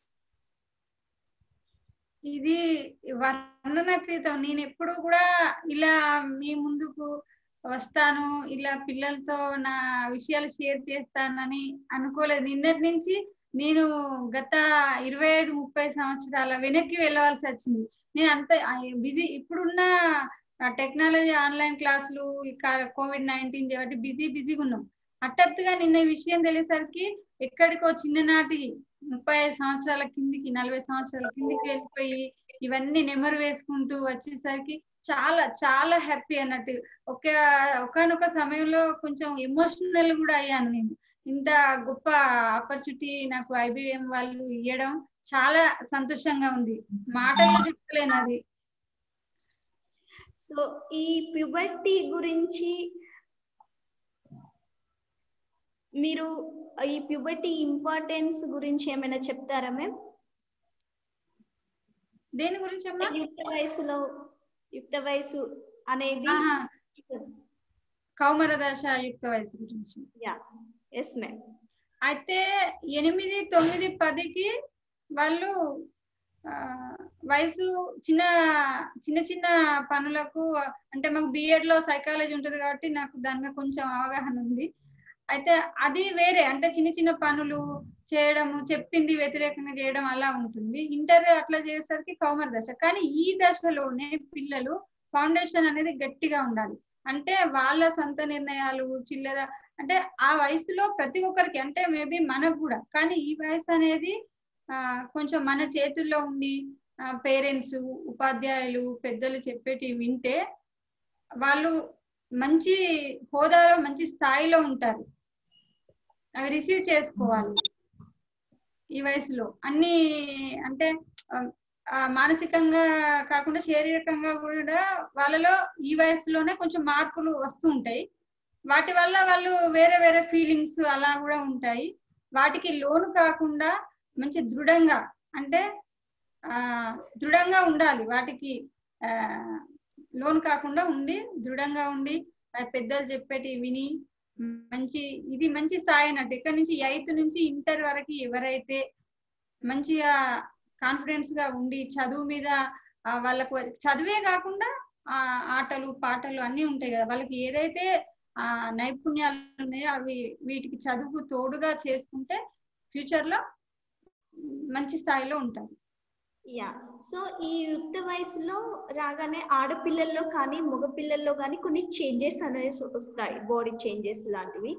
ఇది వర్ణనాతీతం. నేను ఎప్పుడు కూడా ఇలా మీ ముందుకు వస్తాను, ఇలా పిల్లలతో నా విషయాలు షేర్ చేస్తానని అనుకోలేదు. నిన్నటి నుంచి నేను గత 25-30 సంవత్సరాల వెనక్కి వెళ్ళవలసి వచ్చింది. నేను అంత బిజీ, ఇప్పుడున్న టెక్నాలజీ, ఆన్లైన్ క్లాసులు, COVID-19 కాబట్టి బిజీగా ఉన్నాం. హఠాత్తుగా నిన్న ఈ విషయం తెలిసేసరికి ఎక్కడికో చిన్ననాటి 35 సంవత్సరాల కిందికి, 40 సంవత్సరాల కిందికి వెళ్ళిపోయి ఇవన్నీ నెమరు వేసుకుంటూ వచ్చేసరికి చాలా చాలా హ్యాపీ అన్నట్టు. ఒకనొక సమయంలో కొంచెం ఎమోషనల్ కూడా అయ్యాను. నేను ఇంత గొప్ప ఆపర్చునిటీ నాకు IBM వాళ్ళు ఇవ్వడం చాలా సంతోషంగా ఉంది, మాటల్లో చెప్పలేను అది. సో ఈ ప్యూబర్టీ గురించి మీరు, ఈ ప్యూబర్టీ ఇంపార్టెన్స్ గురించి ఏమైనా చెప్తారా మ్యామ్? దేని గురించి అమ్మా? యుక్త వయసు అనేది కౌమార దశ, యుక్త వయసు గురించి. Yes ma'am. అయితే 8, 9, 10కి వాళ్ళు వయసు చిన్న పనులకు, అంటే మాకు బిఎడ్ లో సైకాలజీ ఉంటది కాబట్టి నాకు దాని మీద కొంచెం అవగాహన ఉంది. అయితే అది వేరే, అంటే చిన్న పనులు చేయడము, చెప్పింది వ్యతిరేకంగా చేయడం అలా ఉంటుంది. ఇంటర్ అట్లా చేసేసరికి కౌమార దశ. కానీ ఈ దశలోనే పిల్లలు ఫౌండేషన్ అనేది గట్టిగా ఉండాలి. అంటే వాళ్ళ సొంత నిర్ణయాలు, చిల్లర, అంటే ఆ వయసులో ప్రతి ఒక్కరికి, అంటే మేబీ మనకు కూడా, కానీ ఈ వయసు అనేది కొంచెం మన చేతుల్లో ఉండి పేరెంట్స్, ఉపాధ్యాయులు, పెద్దలు చెప్పేటి వింటే వాళ్ళు మంచి హోదాలో, మంచి స్థాయిలో ఉంటారు. అవి రిసీవ్ చేసుకోవాలి ఈ వయసులో. అన్ని అంటే మానసికంగా కాకుండా శారీరకంగా కూడా వాళ్ళలో ఈ వయసులోనే కొంచెం మార్పులు వస్తూ ఉంటాయి. వాటి వల్ల వాళ్ళు వేరే వేరే ఫీలింగ్స్ అలా కూడా ఉంటాయి. వాటికి లోను కాకుండా మంచి దృఢంగా, అంటే దృఢంగా ఉండాలి. వాటికి లోన్ కాకుండా ఉండి దృఢంగా ఉండి పెద్దలు చెప్పేటి విని ఇది మంచి స్థాయి అన్నట్టు. ఇక్కడ నుంచి 8th నుంచి ఇంటర్ వరకు ఎవరైతే మంచిగా కాన్ఫిడెన్స్ గా ఉండి చదువు మీద, వాళ్ళకు చదువే కాకుండా ఆటలు, పాటలు అన్ని ఉంటాయి కదా, వాళ్ళకి ఏదైతే నైపుణ్యాలు ఉన్నాయో అవి వీటికి చదువు తోడుగా చేసుకుంటే ఫ్యూచర్ లో మంచి స్థాయిలో ఉంటారు. సో ఈ యుక్త వయసులో రాగానే ఆడపిల్లల్లో కానీ మగపిల్లల్లో కానీ కొన్ని చేంజెస్ అనేవి వస్తాయి, బాడీ చేంజెస్ లాంటివి.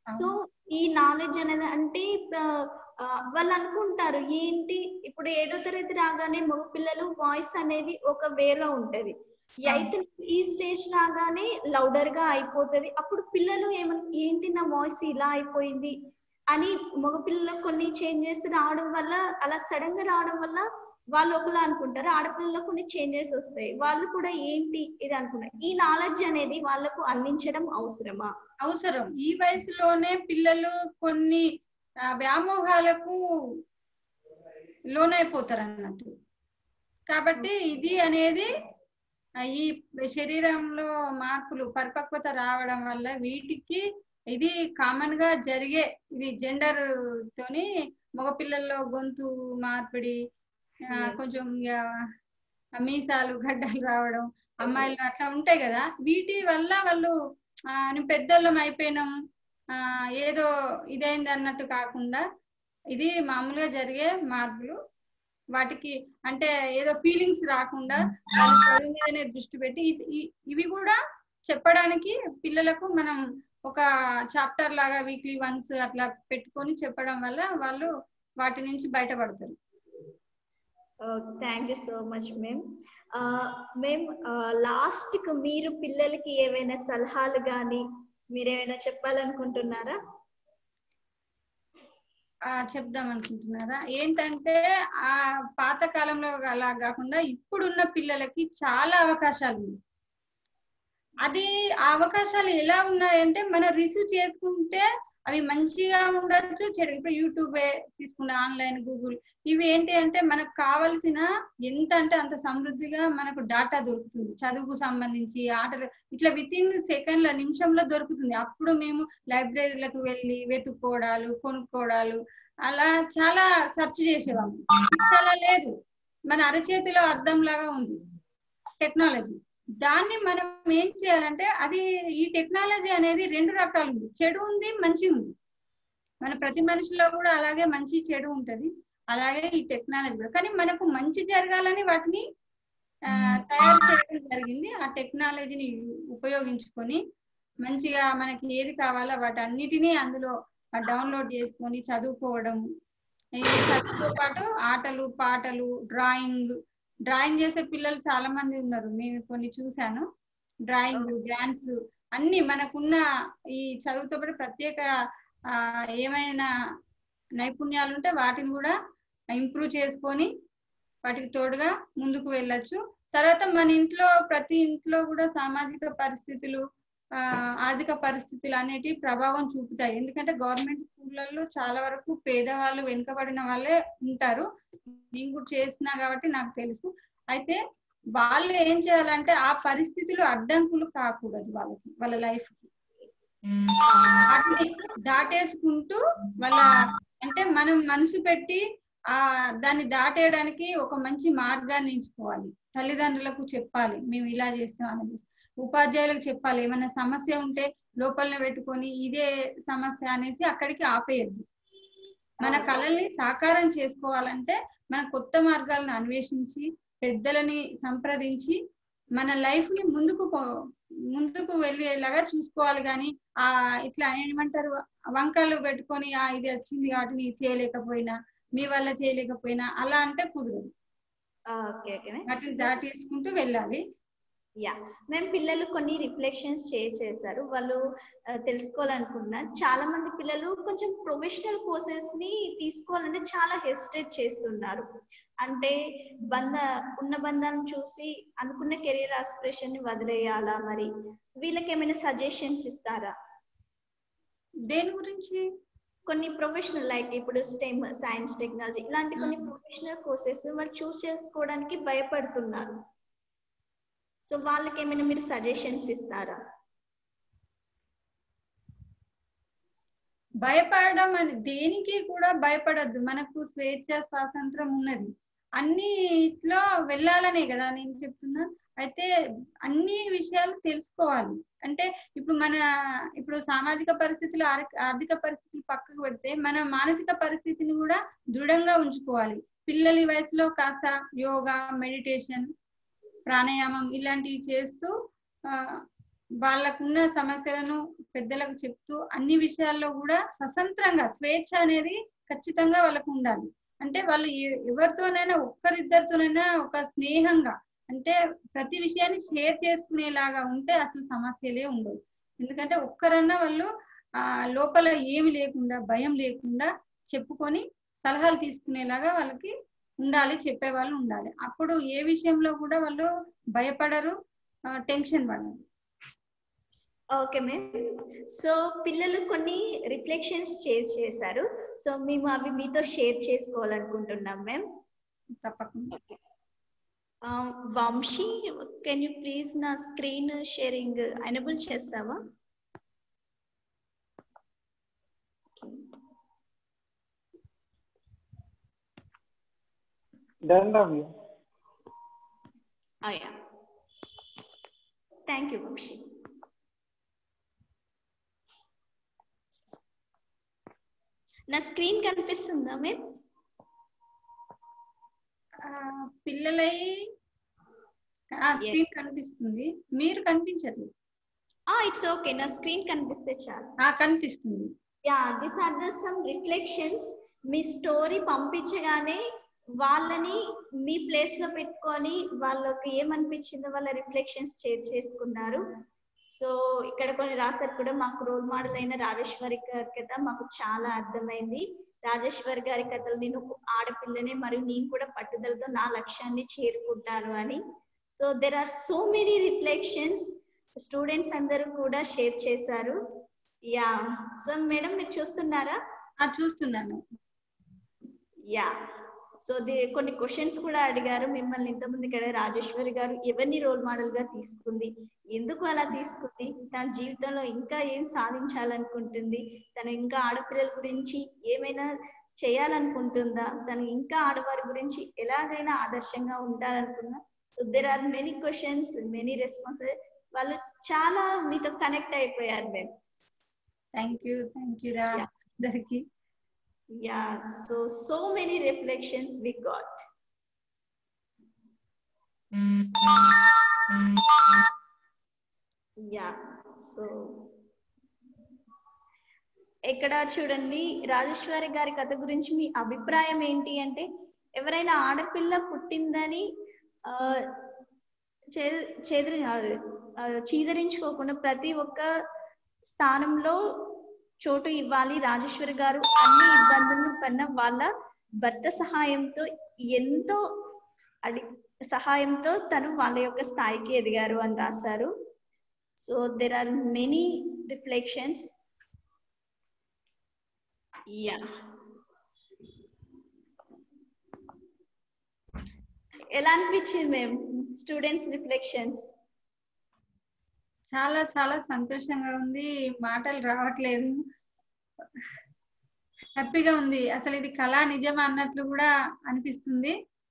సో ఈ నాలెడ్జ్ అనేది అంటే వాళ్ళు అనుకుంటారు ఏంటి, ఇప్పుడు 7వ తరగతి రాగానే మగపిల్లలు వాయిస్ అనేది ఒక వేలో ఉంటది. 8th ఈ స్టేజ్ రాగానే లౌడర్ గా అయిపోతుంది. అప్పుడు పిల్లలు ఏంటి నా వాయిస్ ఇలా అయిపోయింది అని మగపిల్లలకు కొన్ని చేంజెస్ రావడం వల్ల, అలా సడన్ గా రావడం వల్ల వాళ్ళు ఒకలా అనుకుంటారు. ఆడపిల్లల్లో కొన్ని చేంజెస్ వస్తాయి, వాళ్ళు కూడా ఏంటి ఇది అనుకుంటారు. ఈ నాలెడ్జ్ అనేది వాళ్ళకు అందించడం అవసరమా? అవసరం. ఈ వయసులోనే పిల్లలు కొన్ని వ్యామోహాలకు లోనైపోతారు అన్నట్టు. కాబట్టి ఇది అనేది ఈ శరీరంలో మార్పులు పరిపక్వత రావడం వల్ల వీటికి ఇది కామన్ గా జరిగే, ఇది జెండర్ తోని మగపిల్లల్లో గొంతు మార్పిడి, కొంచెం మీసాలు గడ్డలు రావడం, అమ్మాయిలు అట్లా ఉంటాయి కదా. వీటి వల్ల వాళ్ళు పెద్దోళ్ళం అయిపోయినాం ఏదో ఇదైంది అన్నట్టు కాకుండా ఇది మామూలుగా జరిగే మార్పులు. వాటికి అంటే ఏదో ఫీలింగ్స్ రాకుండా చదువు మీదనే దృష్టి పెట్టి ఇవి కూడా చెప్పడానికి పిల్లలకు మనం ఒక చాప్టర్ లాగా వీక్లీ వన్స్ అట్లా పెట్టుకొని చెప్పడం వల్ల వాళ్ళు వాటి నుంచి బయటపడతారు. థ్యాంక్ యూ సో మచ్ మేము లాస్ట్ కు మీరు పిల్లలకి ఏవైనా సలహాలు కానీ మీరేమైనా చెప్పాలనుకుంటున్నారా? చెప్దాం అనుకుంటున్నారా? ఏంటంటే ఆ పాత కాలంలో అలా కాకుండా ఇప్పుడున్న పిల్లలకి చాలా అవకాశాలు ఉన్నాయి. అది ఆ అవకాశాలు ఎలా ఉన్నాయంటే మనం రిసీవ్ చేసుకుంటే అవి మంచిగా ఉండొచ్చు, చెడు. ఇప్పుడు యూట్యూబే తీసుకున్న, ఆన్లైన్, గూగుల్, ఇవి ఏంటి అంటే మనకు కావాల్సిన ఎంత అంటే అంత సమృద్ధిగా మనకు డాటా దొరుకుతుంది. చదువుకు సంబంధించి, ఆటలు, ఇట్లా విత్ ఇన్ సెకండ్ల, నిమిషంలో దొరుకుతుంది. అప్పుడు మేము లైబ్రరీలకు వెళ్ళి వెతుక్కోవడాలు, కొనుక్కోవడాలు, అలా చాలా సెర్చ్ చేసేవాళ్ళం. చాలా లేదు, మన అరచేతిలో అద్దం లాగా ఉంది టెక్నాలజీ. దాన్ని మనం ఏం చేయాలంటే, అది ఈ టెక్నాలజీ అనేది 2 రకాలు ఉంది, చెడు ఉంది, మంచి ఉంది. మన ప్రతి మనిషిలో కూడా అలాగే మంచి చెడు ఉంటది, అలాగే ఈ టెక్నాలజీ కూడా. కానీ మనకు మంచి జరగాలని వాటిని తయారు చేయడం జరిగింది. ఆ టెక్నాలజీని ఉపయోగించుకొని మంచిగా మనకి ఏది కావాలో వాటన్నిటినీ అందులో డౌన్లోడ్ చేసుకొని చదువుకోవడం. చదువుతో పాటు ఆటలు, పాటలు, డ్రాయింగ్ చేసే పిల్లలు చాలా మంది ఉన్నారు, నేను కొన్ని చూశాను. డ్రాయింగ్, డాన్స్ అన్ని మనకున్న ఈ చదువుతో పాటు ప్రత్యేక ఏమైనా నైపుణ్యాలు ఉంటే వాటిని కూడా ఇంప్రూవ్ చేసుకొని వాటికి తోడుగా ముందుకు వెళ్ళొచ్చు. తర్వాత మన ఇంట్లో, ప్రతి ఇంట్లో కూడా సామాజిక పరిస్థితులు, ఆర్థిక పరిస్థితులు అనేటివి ప్రభావం చూపుతాయి. ఎందుకంటే గవర్నమెంట్ స్కూళ్ళల్లో చాలా వరకు పేదవాళ్ళు, వెనుకబడిన వాళ్ళే ఉంటారు. నేను కూడా చేసినా కాబట్టి నాకు తెలుసు. అయితే వాళ్ళు ఏం చేయాలంటే ఆ పరిస్థితులు అడ్డంకులు కాకూడదు వాళ్ళకి, వాళ్ళ లైఫ్ కి. వాటిని దాటేసుకుంటూ వాళ్ళ అంటే మనం మనసు పెట్టి దాన్ని దాటేయడానికి ఒక మంచి మార్గాన్ని ఎంచుకోవాలి. తల్లిదండ్రులకు చెప్పాలి, మేము ఇలా చేస్తాం అని. ఉపాధ్యాయులకు చెప్పాలి, ఏమైనా సమస్య ఉంటే లోపలనే పెట్టుకొని ఇదే సమస్య అనేసి అక్కడికి ఆపేయద్దు. మన కళల్ని సాకారం చేసుకోవాలంటే మన కొత్త మార్గాలను అన్వేషించి, పెద్దలని సంప్రదించి మన లైఫ్ ని ముందుకు వెళ్ళేలాగా చూసుకోవాలి. కానీ ఇట్లా ఏమంటారు, వంకలు పెట్టుకొని ఇది వచ్చింది కాబట్టి నీ చేయలేకపోయినా, మీ వల్ల చేయలేకపోయినా అలా అంటే కుదరదు. వాటిని దాటించుకుంటూ వెళ్ళాలి. మేము పిల్లలు కొన్ని రిఫ్లెక్షన్స్ చేశారు, వాళ్ళు తెలుసుకోవాలనుకున్నా. చాలా మంది పిల్లలు కొంచెం ప్రొఫెషనల్ కోర్సెస్ ని తీసుకోవాలంటే చాలా హెసిటేట్ చేస్తున్నారు. అంటే ఉన్న బంధాలను చూసి అనుకున్న కెరీర్ ఆస్పిరేషన్ ని వదిలేయాలా? మరి వీళ్ళకి ఏమైనా సజెషన్స్ ఇస్తారా? దేని గురించి? కొన్ని ప్రొఫెషనల్, లైక్ ఇప్పుడు స్టెమ్, సైన్స్, టెక్నాలజీ, ఇలాంటి కొన్ని ప్రొఫెషనల్ కోర్సెస్ వాళ్ళు చూస్ చేసుకోవడానికి భయపడుతున్నారు. సో వాళ్ళకి ఏమైనా మీరు సజెషన్స్ ఇస్తారా? భయపడడం అని దేనికి కూడా భయపడద్దు. మనకు స్వేచ్ఛ, స్వాతంత్రం ఉన్నది. అన్నిట్లో వెళ్ళాలనే కదా నేను చెప్తున్నా. అయితే అన్ని విషయాలు తెలుసుకోవాలి. అంటే ఇప్పుడు సామాజిక పరిస్థితులు, ఆర్థిక పరిస్థితులు పక్కకు పెడితే మన మానసిక పరిస్థితిని కూడా దృఢంగా ఉంచుకోవాలి. పిల్లల వయసులో కాస్త యోగా, మెడిటేషన్, ప్రాణాయామం ఇలాంటివి చేస్తూ వాళ్ళకున్న సమస్యలను పెద్దలకు చెప్తూ అన్ని విషయాల్లో కూడా స్వతంత్రంగా స్వేచ్ఛ అనేది ఖచ్చితంగా వాళ్ళకు ఉండాలి. అంటే వాళ్ళు ఎవరితోనైనా ఒక్కరిద్దరితోనైనా ఒక స్నేహంగా అంటే ప్రతి విషయాన్ని షేర్ చేసుకునేలాగా ఉంటే అసలు సమస్యలే ఉండవు. ఎందుకంటే ఒక్కరన్నా వాళ్ళు లోపల ఏమి లేకుండా భయం లేకుండా చెప్పుకొని సలహాలు తీసుకునేలాగా వాళ్ళకి ఉండాలి, చెప్పేవాళ్ళు ఉండాలి. అప్పుడు ఏ విషయంలో కూడా వాళ్ళు భయపడరు, టెన్షన్ పడరు. Okay ma'am. సో పిల్లలు కొన్ని రిఫ్లెక్షన్స్ చేశారు. సో మేము అవి మీతో షేర్ చేసుకోవాలనుకుంటున్నాం మ్యామ్. తప్పకుండా. వంశీ, కెన్ యూ ప్లీజ్ నా స్క్రీన్ షేరింగ్ ఎనేబుల్ చేస్తావా? Thank you Vamshi. నా స్క్రీన్ కనిపిస్తుందా మ్యామ్? పిల్లలై స్క్రీన్ కనిపిస్తుంది, మీరు కనిపించదు. ఇట్స్ ఓకే, నా స్క్రీన్ కనిపిస్తే చాలు. కనిపిస్తుంది. Yeah, this are the some reflections. మీ స్టోరీ పంపించగానే వాళ్ళని మీ ప్లేస్ లో పెట్టుకొని వాళ్ళకి ఏమనిపించిందో వాళ్ళ రిఫ్లెక్షన్స్ షేర్ చేసుకున్నారు. సో ఇక్కడ కొన్ని రాశారు కూడా, మాకు రోల్ మోడల్ అయిన రాజేశ్వరి గారి కథ మాకు చాలా అర్థమైంది. రాజేశ్వరి గారి కథలు నేను ఆడపిల్లనే మరియు నేను కూడా పట్టుదలతో నా లక్ష్యాన్ని చేరుకుంటాను అని. So there are so many reflections students అందరూ కూడా షేర్ చేశారు. యా, సో మేడం మీరు చూస్తున్నారా? చూస్తున్నాను. యా, సో కొన్ని క్వశ్చన్స్ కూడా అడిగారు మిమ్మల్ని. ఇంతమంది ఇక్కడ రాజేశ్వరి గారు ఎవరిని రోల్ మోడల్ గా తీసుకుంది, ఎందుకు అలా తీసుకుంది, తన జీవితంలో ఇంకా ఏం సాధించాలనుకుంటుంది, తను ఇంకా ఆడపిల్లల గురించి ఏమైనా చేయాలనుకుంటుందా, తను ఇంకా ఆడవారి గురించి ఎలాగైనా ఆదర్శంగా ఉండాలనుకుందా. So there are many questions, many responses. వాళ్ళు చాలా మీతో కనెక్ట్ అయిపోయారు మేము. థ్యాంక్ యూ రా అందరికి. Yeah, so many reflections we got. Yeah, so ఇక్కడ చూడండి, రాజేశ్వరి గారి కథ గురించి మీ అభిప్రాయం ఏంటి అంటే, ఎవరైనా ఆడపిల్ల పుట్టిందని చీదరించుకోకుండా ప్రతి ఒక్క స్థానంలో చోటు ఇవ్వాలి. రాజేశ్వరి గారు అన్ని ఇబ్బందులను కన్నా వాళ్ళ భర్త సహాయంతో తను వాళ్ళ యొక్క స్థాయికి ఎదిగారు అని రాశారు. So there are many reflections. Yeah, ఎలా అనిపించింది మేము స్టూడెంట్స్ రిఫ్లెక్షన్స్? చాలా చాలా సంతోషంగా ఉంది, మాటలు రావట్లేదు, హ్యాపీగా ఉంది. అసలు ఇది కళ నిజం అన్నట్లు కూడా అనిపిస్తుంది.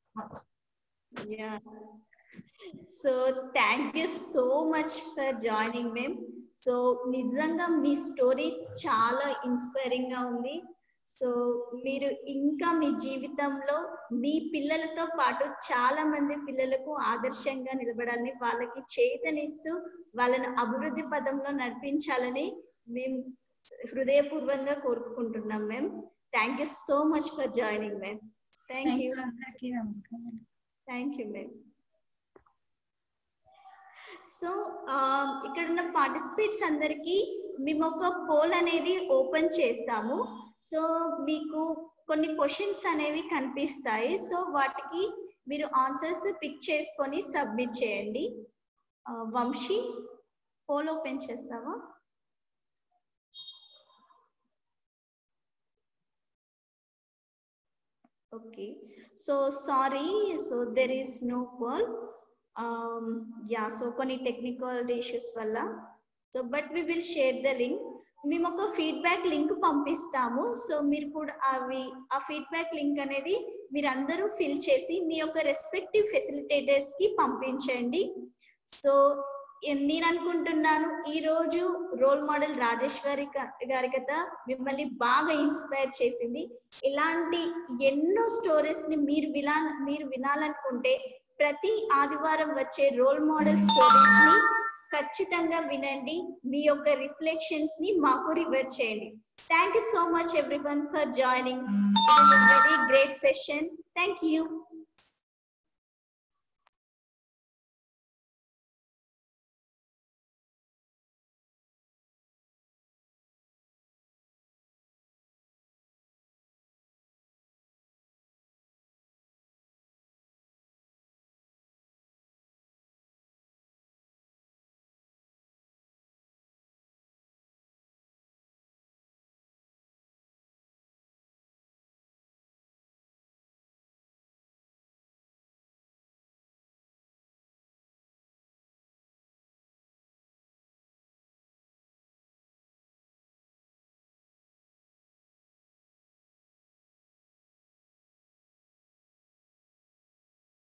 So thank you so much for joining ma'am. So నిజంగా మీ స్టోరీ చాలా ఇన్స్పైరింగ్ గా ఉంది. సో మీరు ఇంకా మీ జీవితంలో మీ పిల్లలతో పాటు చాలా మంది పిల్లలకు ఆదర్శంగా నిలబడాలని, వాళ్ళకి చేతనిస్తూ వాళ్ళను అభివృద్ధి పదంలో నడిపించాలని మేము హృదయపూర్వకంగా కోరుకుంటున్నాం ma'am. Thank you so much for joining ma'am. Thank you. నమస్కారం. Thank you ma'am. సో ఇక్కడ ఉన్న పార్టిసిపేట్స్ అందరికీ మేము ఒక పోల్ అనేది ఓపెన్ చేస్తాము. సో మీకు కొన్ని క్వశ్చన్స్ అనేవి కనిపిస్తాయి. సో వాటికి మీరు ఆన్సర్స్ పిక్ చేసుకొని సబ్మిట్ చేయండి. వంశీ, పోల్ ఓపెన్ చేస్తావా? Okay, so sorry, so there is no poll. Yeah, so కొన్ని టెక్నికల్ ఇష్యూస్ వల్ల. So but we will share the link. మేము ఒక ఫీడ్బ్యాక్ లింక్ పంపిస్తాము. సో మీరు కూడా ఆ ఫీడ్బ్యాక్ లింక్ అనేది మీరు అందరూ ఫిల్ చేసి మీ యొక్క రెస్పెక్టివ్ ఫెసిలిటేటర్స్ కి పంపించండి. సో నేను అనుకుంటున్నాను ఈరోజు రోల్ మోడల్ రాజేశ్వరి గారి కథ మిమ్మల్ని బాగా ఇన్స్పైర్ చేసింది. ఇలాంటి ఎన్నో స్టోరీస్ ని మీరు వినాలనుకుంటే ప్రతి ఆదివారం వచ్చే రోల్ మోడల్ స్టోరీస్ ని ఖచ్చితంగా వినండి. మీ యొక్క రిఫ్లెక్షన్స్ ని మాకు రివర్ట్ చేయండి. Thank you so much everyone for joining. It is very great session. Thank you.